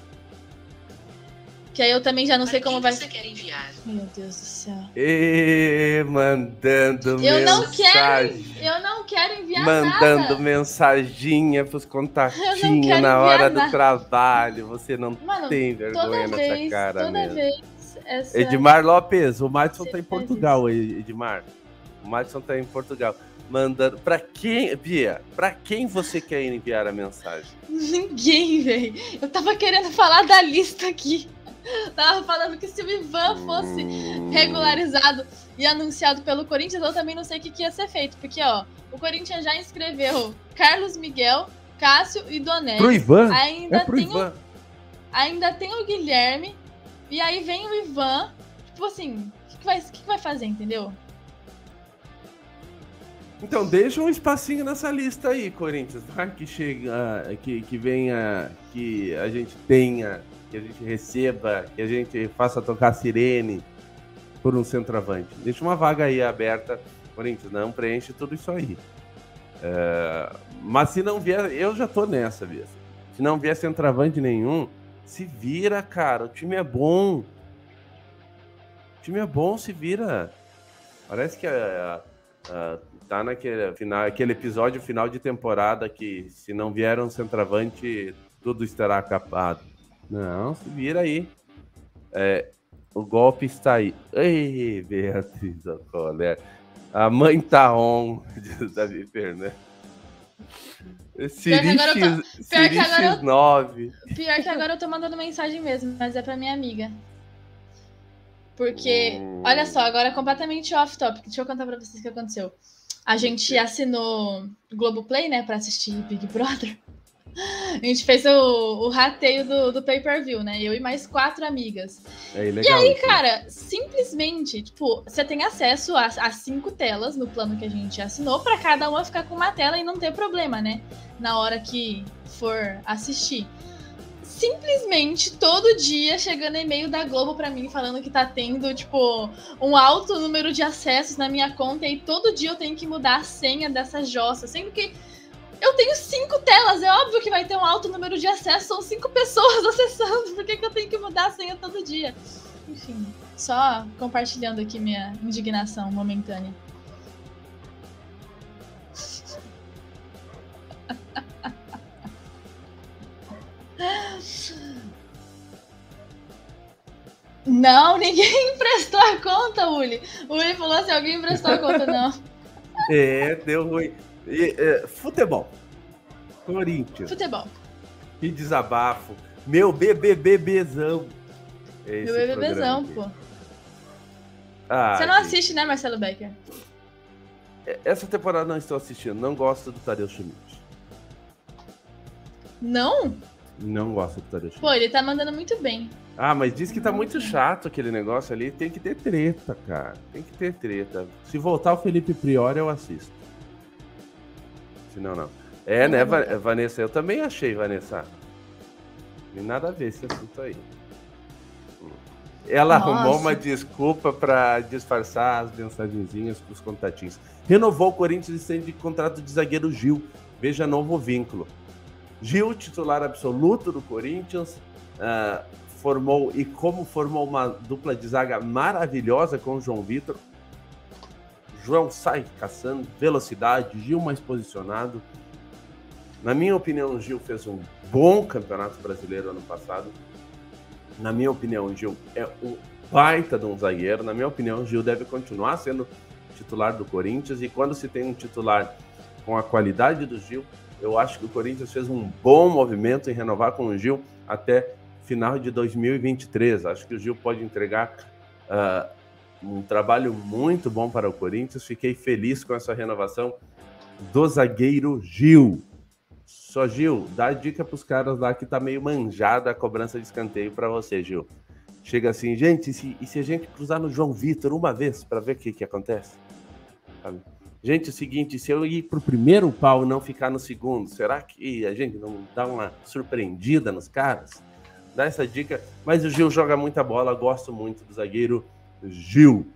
Que aí eu também já não Para sei como vai... você quer enviar? Meu Deus do céu. E mandando Eu mensagem. não quero, eu não quero enviar mandando nada. mensaginha pros Eu não contatinhos quero na enviar hora nada. do trabalho. Você não Mano, tem vergonha toda nessa vez, cara toda mesmo. vez essa... Edmar Lopes, o Madison Você tá em faz Portugal, Edmar. O Madison tá em Portugal. Mandando. Pra quem, Bia, pra quem você quer enviar a mensagem? Ninguém, velho. Eu tava querendo falar da lista aqui. Tava falando que se o Ivan fosse Hum. regularizado e anunciado pelo Corinthians, eu também não sei o que, que ia ser feito. Porque, ó, o Corinthians já inscreveu Carlos Miguel, Cássio e Donelli. Pro Ivan? Ainda, É pro tem Ivan. O, ainda tem o Guilherme. E aí vem o Ivan. Tipo assim, o que, que, vai, que, que vai fazer, entendeu? Então, deixa um espacinho nessa lista aí, Corinthians, tá? Que chega, que, que venha, que a gente tenha, que a gente receba, que a gente faça tocar sirene por um centroavante. Deixa uma vaga aí aberta, Corinthians, não preenche tudo isso aí. É, mas se não vier, eu já tô nessa, Bia. Se não vier centroavante nenhum, se vira, cara, o time é bom. O time é bom, se vira. Parece que a... a tá naquele final, aquele episódio final de temporada que se não vier um centroavante, tudo estará acabado. Não, se vira aí. É, o golpe está aí. Ei, Beatriz Ocoler. A mãe tá on, diz Davi Fernandes. Siri X nove. Pior que agora eu tô mandando mensagem mesmo, mas é pra minha amiga. Porque, hum. olha só, agora é completamente off-topic. Deixa eu contar pra vocês o que aconteceu. A gente assinou Globoplay, né, pra assistir Big Brother. A gente fez o, o rateio do, do pay-per-view, né? Eu e mais quatro amigas. É legal, e aí, isso. cara, simplesmente, tipo, você tem acesso a, a cinco telas no plano que a gente assinou pra cada uma ficar com uma tela e não ter problema, né? Na hora que for assistir. Simplesmente, todo dia, chegando e-mail da Globo pra mim, falando que tá tendo, tipo, um alto número de acessos na minha conta e todo dia eu tenho que mudar a senha dessa jossa, sendo que eu tenho cinco telas, é óbvio que vai ter um alto número de acessos, são cinco pessoas acessando, por que, que eu tenho que mudar a senha todo dia? Enfim, só compartilhando aqui minha indignação momentânea. Não, ninguém emprestou a conta, Uli. O Uli falou assim, alguém emprestou a conta, não. É, deu ruim. E, é, futebol. Corinthians. Futebol. Que desabafo. Meu BBBzão. Meu BBBzão, pô. Ah, Você não gente. assiste, né, Marcelo Becker? Essa temporada não estou assistindo. Não gosto do Tadeu Schmidt. Não? Não gosto do Tadeu Schmidt. Pô, ele tá mandando muito bem. Ah, mas diz que tá muito chato aquele negócio ali. Tem que ter treta, cara. Tem que ter treta. Se voltar o Felipe Priori, eu assisto. Se não, não. É, né, Vanessa? Eu também achei, Vanessa. Não tem nada a ver esse assunto aí. Ela Nossa. arrumou uma desculpa pra disfarçar as mensagenzinhas pros contatinhos. Renovou o Corinthians e estende contrato de zagueiro Gil. Veja novo vínculo. Gil, titular absoluto do Corinthians, uh, formou e como formou uma dupla de zaga maravilhosa com o João Vitor. João sai caçando velocidade, Gil mais posicionado. Na minha opinião, o Gil fez um bom campeonato brasileiro ano passado. Na minha opinião, o Gil é um baita de um zagueiro. Na minha opinião, o Gil deve continuar sendo titular do Corinthians. E quando se tem um titular com a qualidade do Gil, eu acho que o Corinthians fez um bom movimento em renovar com o Gil até final de dois mil e vinte e três. Acho que o Gil pode entregar uh, um trabalho muito bom para o Corinthians. Fiquei feliz com essa renovação do zagueiro Gil. Só, Gil, dá dica pros caras lá que tá meio manjada a cobrança de escanteio pra você, Gil. Chega assim, gente, e se, e se a gente cruzar no João Vitor uma vez pra ver o que que acontece? Sabe? Gente, é o seguinte, se eu ir pro primeiro pau e não ficar no segundo, será que a gente não dá uma surpreendida nos caras? Dá essa dica. Mas o Gil joga muita bola, gosto muito do zagueiro Gil.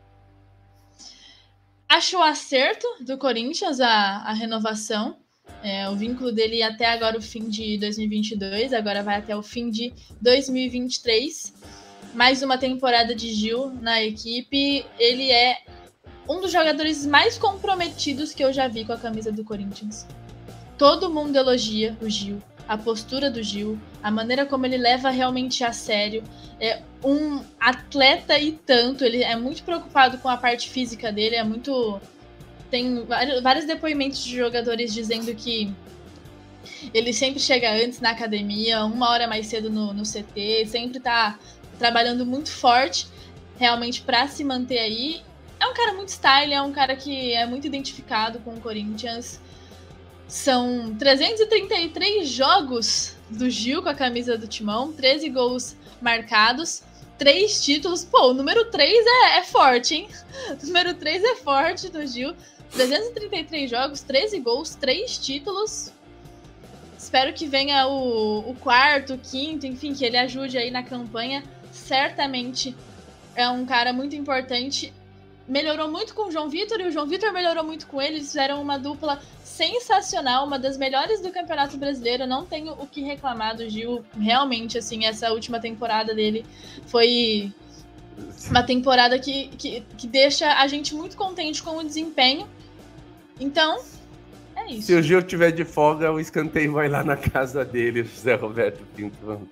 Acho o acerto do Corinthians a, a renovação. É, o vínculo dele até agora o fim de dois mil e vinte e dois, agora vai até o fim de dois mil e vinte e três. Mais uma temporada de Gil na equipe. Ele é um dos jogadores mais comprometidos que eu já vi com a camisa do Corinthians. Todo mundo elogia o Gil, a postura do Gil, a maneira como ele leva realmente a sério. É um atleta e tanto, ele é muito preocupado com a parte física dele, é muito... Tem vários depoimentos de jogadores dizendo que ele sempre chega antes na academia, uma hora mais cedo no, no C T, sempre tá trabalhando muito forte, realmente para se manter aí. É um cara muito style, é um cara que é muito identificado com o Corinthians. São trezentos e trinta e três jogos do Gil com a camisa do Timão, treze gols marcados, três títulos. Pô, o número três é, é forte, hein? O número três é forte do Gil. trezentos e trinta e três jogos, treze gols, três títulos. Espero que venha o, o quarto, o quinto, enfim, que ele ajude aí na campanha. Certamente é um cara muito importante. Melhorou muito com o João Vitor e o João Vitor melhorou muito com ele. Eles fizeram uma dupla sensacional, uma das melhores do Campeonato Brasileiro. Não tenho o que reclamar do Gil. Realmente, assim, essa última temporada dele foi uma temporada que, que, que deixa a gente muito contente com o desempenho. Então, é isso. Se o Gil tiver de folga, o escanteio vai lá na casa dele, José Roberto Pinto.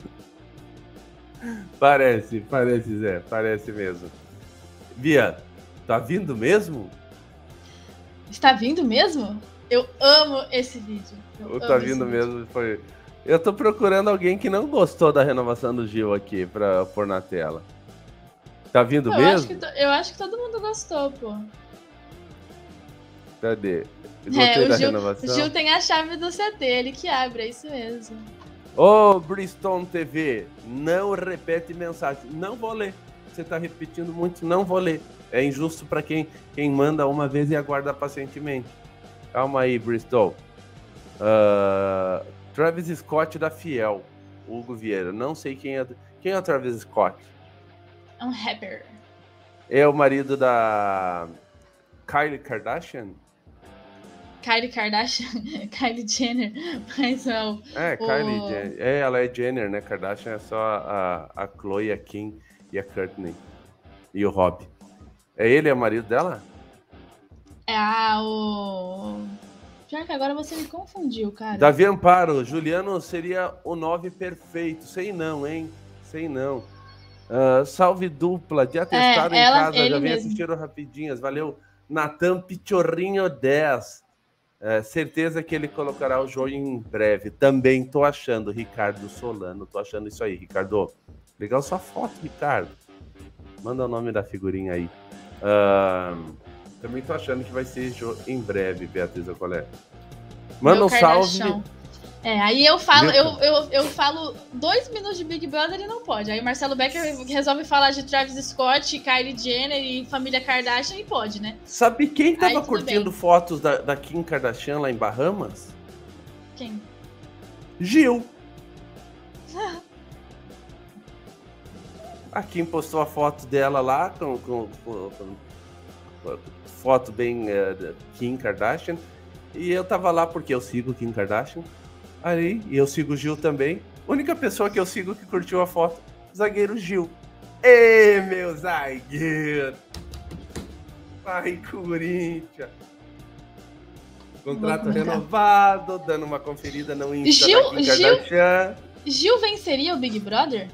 Parece, parece, Zé, parece mesmo. Bia, tá vindo mesmo? Está vindo mesmo? Eu amo esse vídeo. Eu tá vindo mesmo. Foi... Eu tô procurando alguém que não gostou da renovação do Gil aqui pra pôr na tela. Tá vindo eu mesmo? Acho que to... Eu acho que todo mundo gostou, pô. Cadê? Gostei é, o da Gil, renovação. O Gil tem a chave do C T, ele que abre, é isso mesmo. Ô, Bristol T V, não repete mensagem. Não vou ler. Você tá repetindo muito, não vou ler. É injusto para quem, quem manda uma vez e aguarda pacientemente. Calma aí, Bristol. Uh, Travis Scott da Fiel. Hugo Vieira. Não sei quem é. Quem é o Travis Scott? É um rapper. É o marido da Kylie Kardashian? Kylie Kardashian? Kylie Jenner. Mas não. É, o... Kylie Jenner. É, ela é Jenner, né? Kardashian é só a, a Khloe, a Kim e a Kourtney. E o Rob. É ele, é o marido dela? É ah, o... Já que agora você me confundiu, cara. Davi Amparo, Juliano seria o nove perfeito. Sei não, hein? Sei não. Uh, salve dupla de atestado é, em ela, casa. Já vem mesmo. assistindo rapidinhas. Valeu. Natan Pichorrinho dez. Uh, certeza que ele colocará o jogo em breve. Também tô achando, Ricardo Solano. Tô achando isso aí, Ricardo. Legal sua foto, Ricardo. Manda o nome da figurinha aí. Uh, também tô achando que vai ser em breve, Beatriz Acolé. Manda um salve. É, aí eu falo, eu, eu, eu falo dois minutos de Big Brother e não pode. Aí o Marcelo Becker resolve falar de Travis Scott, Kylie Jenner e família Kardashian e pode, né? Sabe quem tava aí, curtindo bem. fotos da, da Kim Kardashian lá em Bahamas? Quem? Gil. A Kim postou a foto dela lá, com, com, com, com foto bem uh, Kim Kardashian. E eu tava lá porque eu sigo Kim Kardashian. Aí, e eu sigo o Gil também. Única pessoa que eu sigo que curtiu a foto, zagueiro Gil. Ê, meu zagueiro! Vai, Corinthians! Contrato renovado, dando uma conferida no Insta Gil, da Kim Kardashian. Gil, Gil venceria o Big Brother?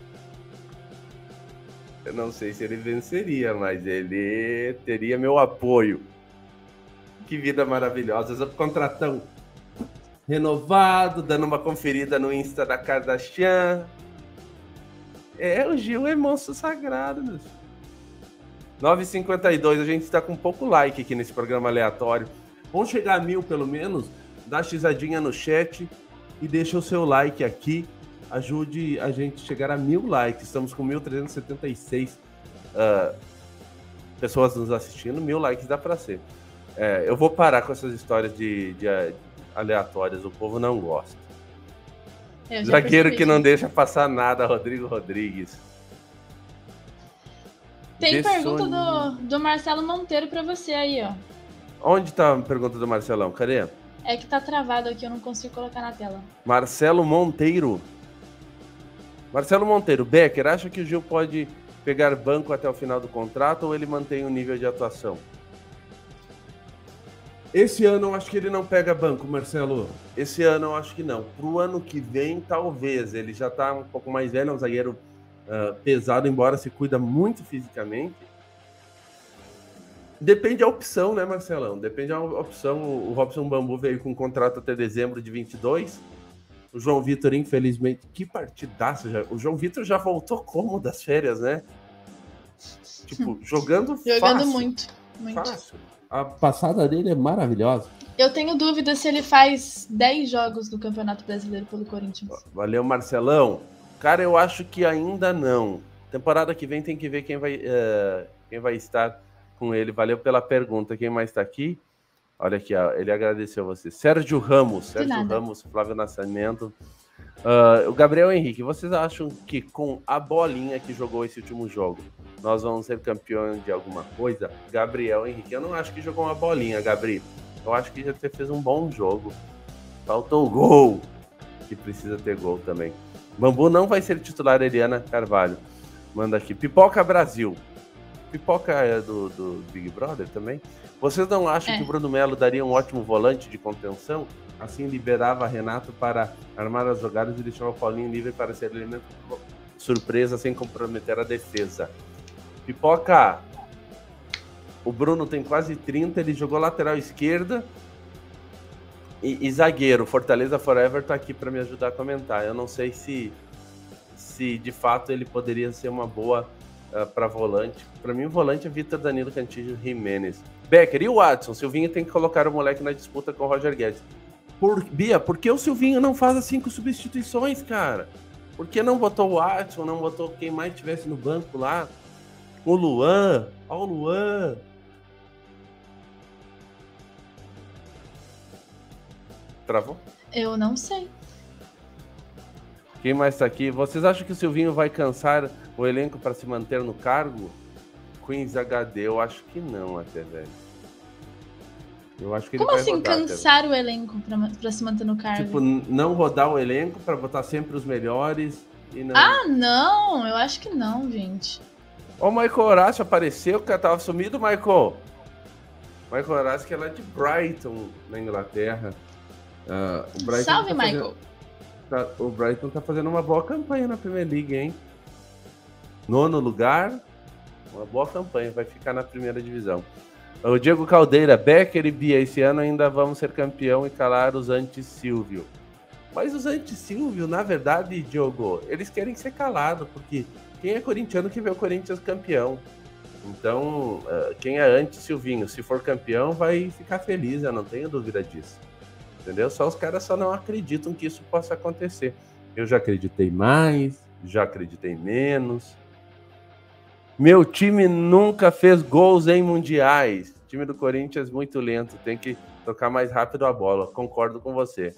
Eu não sei se ele venceria, mas ele teria meu apoio. Que vida maravilhosa. Contratão renovado, dando uma conferida no Insta da Kardashian. É, o Gil é monstro sagrado, meu filho. nove e cinquenta e dois, a gente está com pouco like aqui nesse programa aleatório. Vamos chegar a mil, pelo menos. Dá xadinha no chat. e deixa o seu like aqui. Ajude a gente a chegar a mil likes. Estamos com mil trezentos e setenta e seis uh, pessoas nos assistindo. Mil likes dá para ser. É, eu vou parar com essas histórias de, de, de aleatórias. O povo não gosta. Zagueiro que não deixa passar nada, Rodrigo Rodrigues. Tem pergunta do, do Marcelo Monteiro para você aí, ó. Onde tá a pergunta do Marcelão? Cadê? É que tá travado aqui, eu não consigo colocar na tela. Marcelo Monteiro. Marcelo Monteiro, Becker, acha que o Gil pode pegar banco até o final do contrato ou ele mantém o nível de atuação? Esse ano eu acho que ele não pega banco, Marcelo. Esse ano eu acho que não. Pro ano que vem, talvez. Ele já tá um pouco mais velho, é um zagueiro uh, pesado, embora se cuida muito fisicamente. Depende da opção, né, Marcelão? Depende da opção. O Robson Bambu veio com um contrato até dezembro de vinte e dois. O João Vitor, infelizmente, que partidaço. Já... O João Vitor já voltou como das férias, né? Tipo, jogando fácil. Jogando muito, muito. Fácil. A passada dele é maravilhosa. Eu tenho dúvida se ele faz dez jogos no Campeonato Brasileiro pelo Corinthians. Valeu, Marcelão. Cara, eu acho que ainda não. Temporada que vem tem que ver quem vai, uh, quem vai estar com ele. Valeu pela pergunta. Quem mais está aqui? Olha aqui, ó, ele agradeceu a você. Sérgio Ramos. Sérgio Ramos, Flávio Nascimento. Uh, o Gabriel Henrique, vocês acham que com a bolinha que jogou esse último jogo, nós vamos ser campeões de alguma coisa? Gabriel Henrique, eu não acho que jogou uma bolinha, Gabriel. Eu acho que já fez um bom jogo. Faltou o gol, que precisa ter gol também. Bambu não vai ser titular, Eliana Carvalho. Manda aqui. Pipoca Brasil. Pipoca é do, do Big Brother também? Vocês não acham é. que o Bruno Melo daria um ótimo volante de contenção? Assim liberava Renato para armar as jogadas e deixava o Paulinho livre para ser elemento surpresa sem comprometer a defesa. Pipoca, o Bruno tem quase trinta, ele jogou lateral esquerda e, e zagueiro. Fortaleza Forever tá aqui para me ajudar a comentar. Eu não sei se, se de fato ele poderia ser uma boa uh, para volante. Para mim o volante é Vitor Danilo Cantillo Jimenez. Becker e o Watson, Silvinho tem que colocar o moleque na disputa com o Roger Guedes. Por, Bia, por que o Silvinho não faz as cinco substituições, cara? Por que não botou o Watson, não botou quem mais estivesse no banco lá? O Luan, ó o Luan. Travou? Eu não sei. Quem mais tá aqui? Vocês acham que o Silvinho vai cansar o elenco para se manter no cargo? Queens H D, eu acho que não até, velho. Eu acho que ele Como vai assim rodar, cansar cara. o elenco para se manter no cargo? Tipo, não rodar o elenco para botar sempre os melhores e não... Ah, não! Eu acho que não, gente. Ó, o Michael Horácio apareceu, que tava sumido, Michael. Michael Horácio, que é lá de Brighton, na Inglaterra. Uh, o Brighton Salve, tá Michael! Fazendo... Tá... O Brighton tá fazendo uma boa campanha na Premier League, hein? Nono lugar, uma boa campanha, vai ficar na primeira divisão. O Diego Caldeira, Becker e Bia, esse ano ainda vamos ser campeão e calar os anti-Silvio. Mas os anti-Silvio, na verdade, Diogo, eles querem ser calados, porque quem é corintiano que vê o Corinthians campeão. Então, quem é anti-Silvinho, se for campeão, vai ficar feliz, eu não tenho dúvida disso. Entendeu? Só os caras só não acreditam que isso possa acontecer. Eu já acreditei mais, já acreditei menos. Meu time nunca fez gols em mundiais. O time do Corinthians é muito lento, tem que tocar mais rápido a bola. Concordo com você.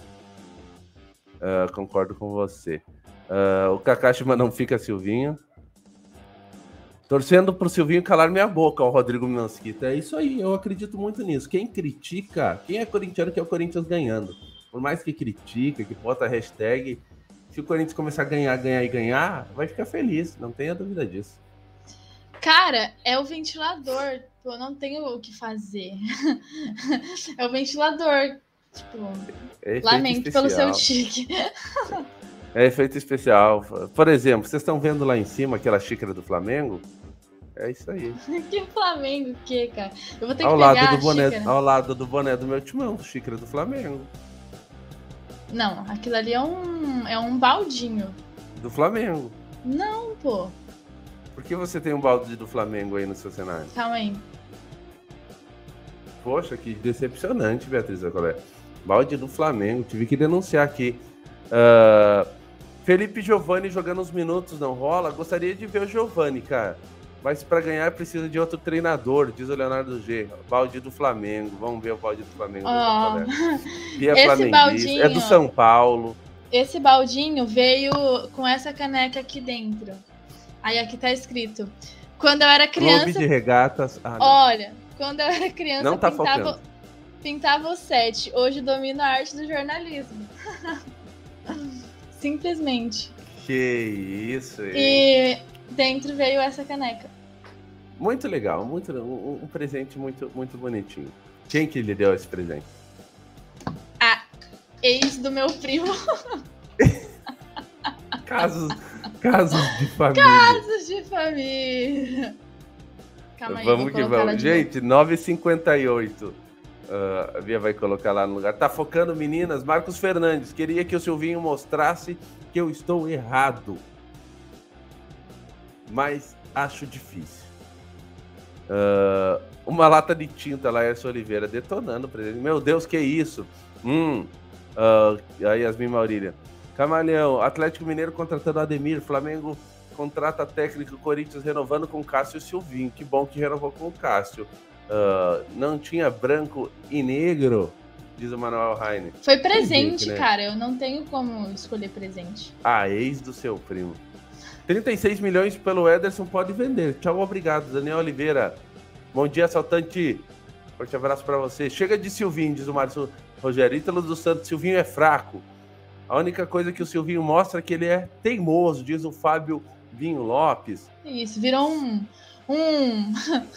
Uh, concordo com você. Uh, o Kakashi não fica Silvinho. Torcendo pro Silvinho calar minha boca, o Rodrigo Mesquita. É isso aí, eu acredito muito nisso. Quem critica, quem é corintiano quer o Corinthians ganhando. Por mais que critica, que bota hashtag, se o Corinthians começar a ganhar, ganhar e ganhar, vai ficar feliz, não tenha dúvida disso. Cara, é o ventilador. Eu não tenho o que fazer. É o ventilador. Tipo, é lamento especial. Pelo seu tique. É efeito especial. Por exemplo, vocês estão vendo lá em cima aquela xícara do Flamengo? É isso aí. Que Flamengo o quê, cara? Eu vou ter ao que lado pegar do a boné, xícara. Ao lado do boné do meu timão, xícara do Flamengo. Não, aquilo ali é um, é um baldinho. Do Flamengo. Não, pô. Por que você tem um balde do Flamengo aí no seu cenário? Calma aí. Poxa, que decepcionante, Beatriz Acolé. Balde do Flamengo, tive que denunciar aqui. Uh, Felipe Giovani jogando uns minutos não rola? Gostaria de ver o Giovani, cara. Mas para ganhar precisa de outro treinador, diz o Leonardo G. Balde do Flamengo. Vamos ver o balde do Flamengo. Oh. Esse baldinho, é do São Paulo. Esse baldinho veio com essa caneca aqui dentro. Aí aqui tá escrito: quando eu era criança. Clube de regatas. Ah, olha, quando eu era criança, não tá pintava, pintava o set. Hoje domino a arte do jornalismo. Simplesmente. Que isso, hein? E dentro veio essa caneca. Muito legal, muito, um, um presente muito, muito bonitinho. Quem que lhe deu esse presente? A ex do meu primo. Casos, casos de família. Casos de família. Calma aí, vamos que vamos. Gente, nove e cinquenta e oito. Uh, a Bia vai colocar lá no lugar. Tá focando, meninas. Marcos Fernandes, queria que o Silvinho mostrasse que eu estou errado. Mas acho difícil. Uh, uma lata de tinta, Laércio Oliveira, detonando o presente. Meu Deus, que isso? Hum. Uh, aí, Yasmin Maurília. Camaleão, Atlético Mineiro contratando Ademir. Flamengo contrata técnico. Corinthians renovando com Cássio e Silvinho. Que bom que renovou com o Cássio. Uh, não tinha branco e negro, diz o Manuel Heine. Foi presente, gente, né? Cara. Eu não tenho como escolher presente. Ah, ex do seu primo. trinta e seis milhões pelo Ederson, pode vender. Tchau, obrigado. Daniel Oliveira. Bom dia, assaltante. Forte abraço para você. Chega de Silvinho, diz o Márcio Rogério. Ítalo dos Santos, Silvinho é fraco. A única coisa que o Silvinho mostra é que ele é teimoso, diz o Fábio Vinho Lopes. Isso, virou um... Um...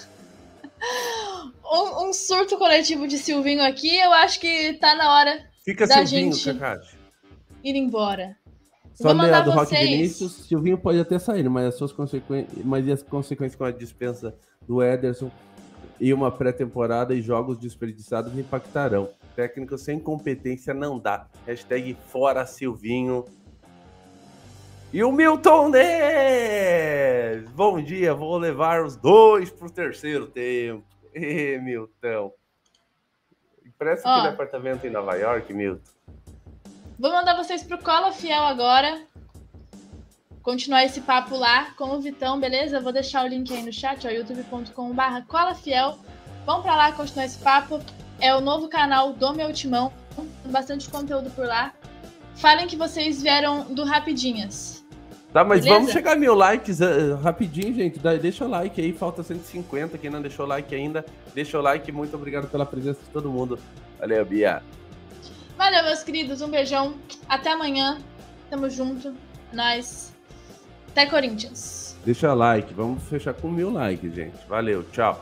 um, um surto coletivo de Silvinho aqui. Eu acho que tá na hora Fica da Silvinho, gente Cacate. ir embora. Só ler do Roque Vinícius, Silvinho pode até sair, mas as suas consequências, mas e as consequências com a dispensa do Ederson e uma pré-temporada e jogos desperdiçados impactarão. Técnico sem competência não dá. Hashtag fora Silvinho. E o Milton Neves! Bom dia, vou levar os dois pro terceiro tempo. Ê, Milton. Empresta aquele apartamento em Nova York, Milton. Vou mandar vocês pro Cola Fiel agora. Continuar esse papo lá com o Vitão, beleza? Vou deixar o link aí no chat, ó, youtube ponto com barra Cola Fiel. Vamos pra lá continuar esse papo. É o novo canal do meu timão. Tem bastante conteúdo por lá. Falem que vocês vieram do Rapidinhas. Tá, mas beleza? Vamos chegar a mil likes uh, rapidinho, gente. Deixa o like aí, falta cento e cinquenta. Quem não deixou o like ainda, deixa o like. Muito obrigado pela presença de todo mundo. Valeu, Bia. Valeu, meus queridos. Um beijão. Até amanhã. Tamo junto. Nós. Até Corinthians. Deixa like. Vamos fechar com mil likes, gente. Valeu. Tchau.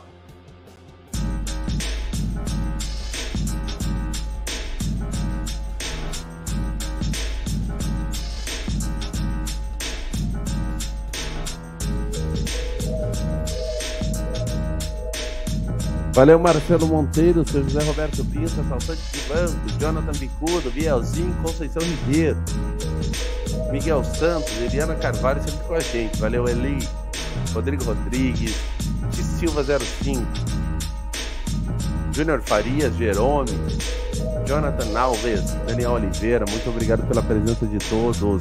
Valeu, Marcelo Monteiro, seu José Roberto Pinto, assaltante de banco, Jonathan Bicudo, Bielzinho, Conceição Ribeiro, Miguel Santos, Eliana Carvalho sempre com a gente. Valeu, Eli, Rodrigo Rodrigues, T. Silva zero cinco, Júnior Farias, Jerome, Jonathan Alves, Daniel Oliveira, muito obrigado pela presença de todos.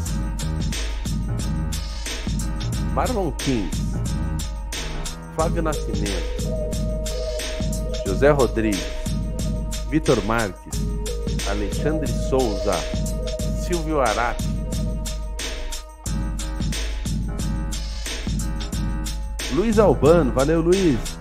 Marlon Kings, Flávio Nascimento, José Rodrigues, Vitor Marques, Alexandre Souza, Silvio Arati, Luiz Albano, valeu Luiz,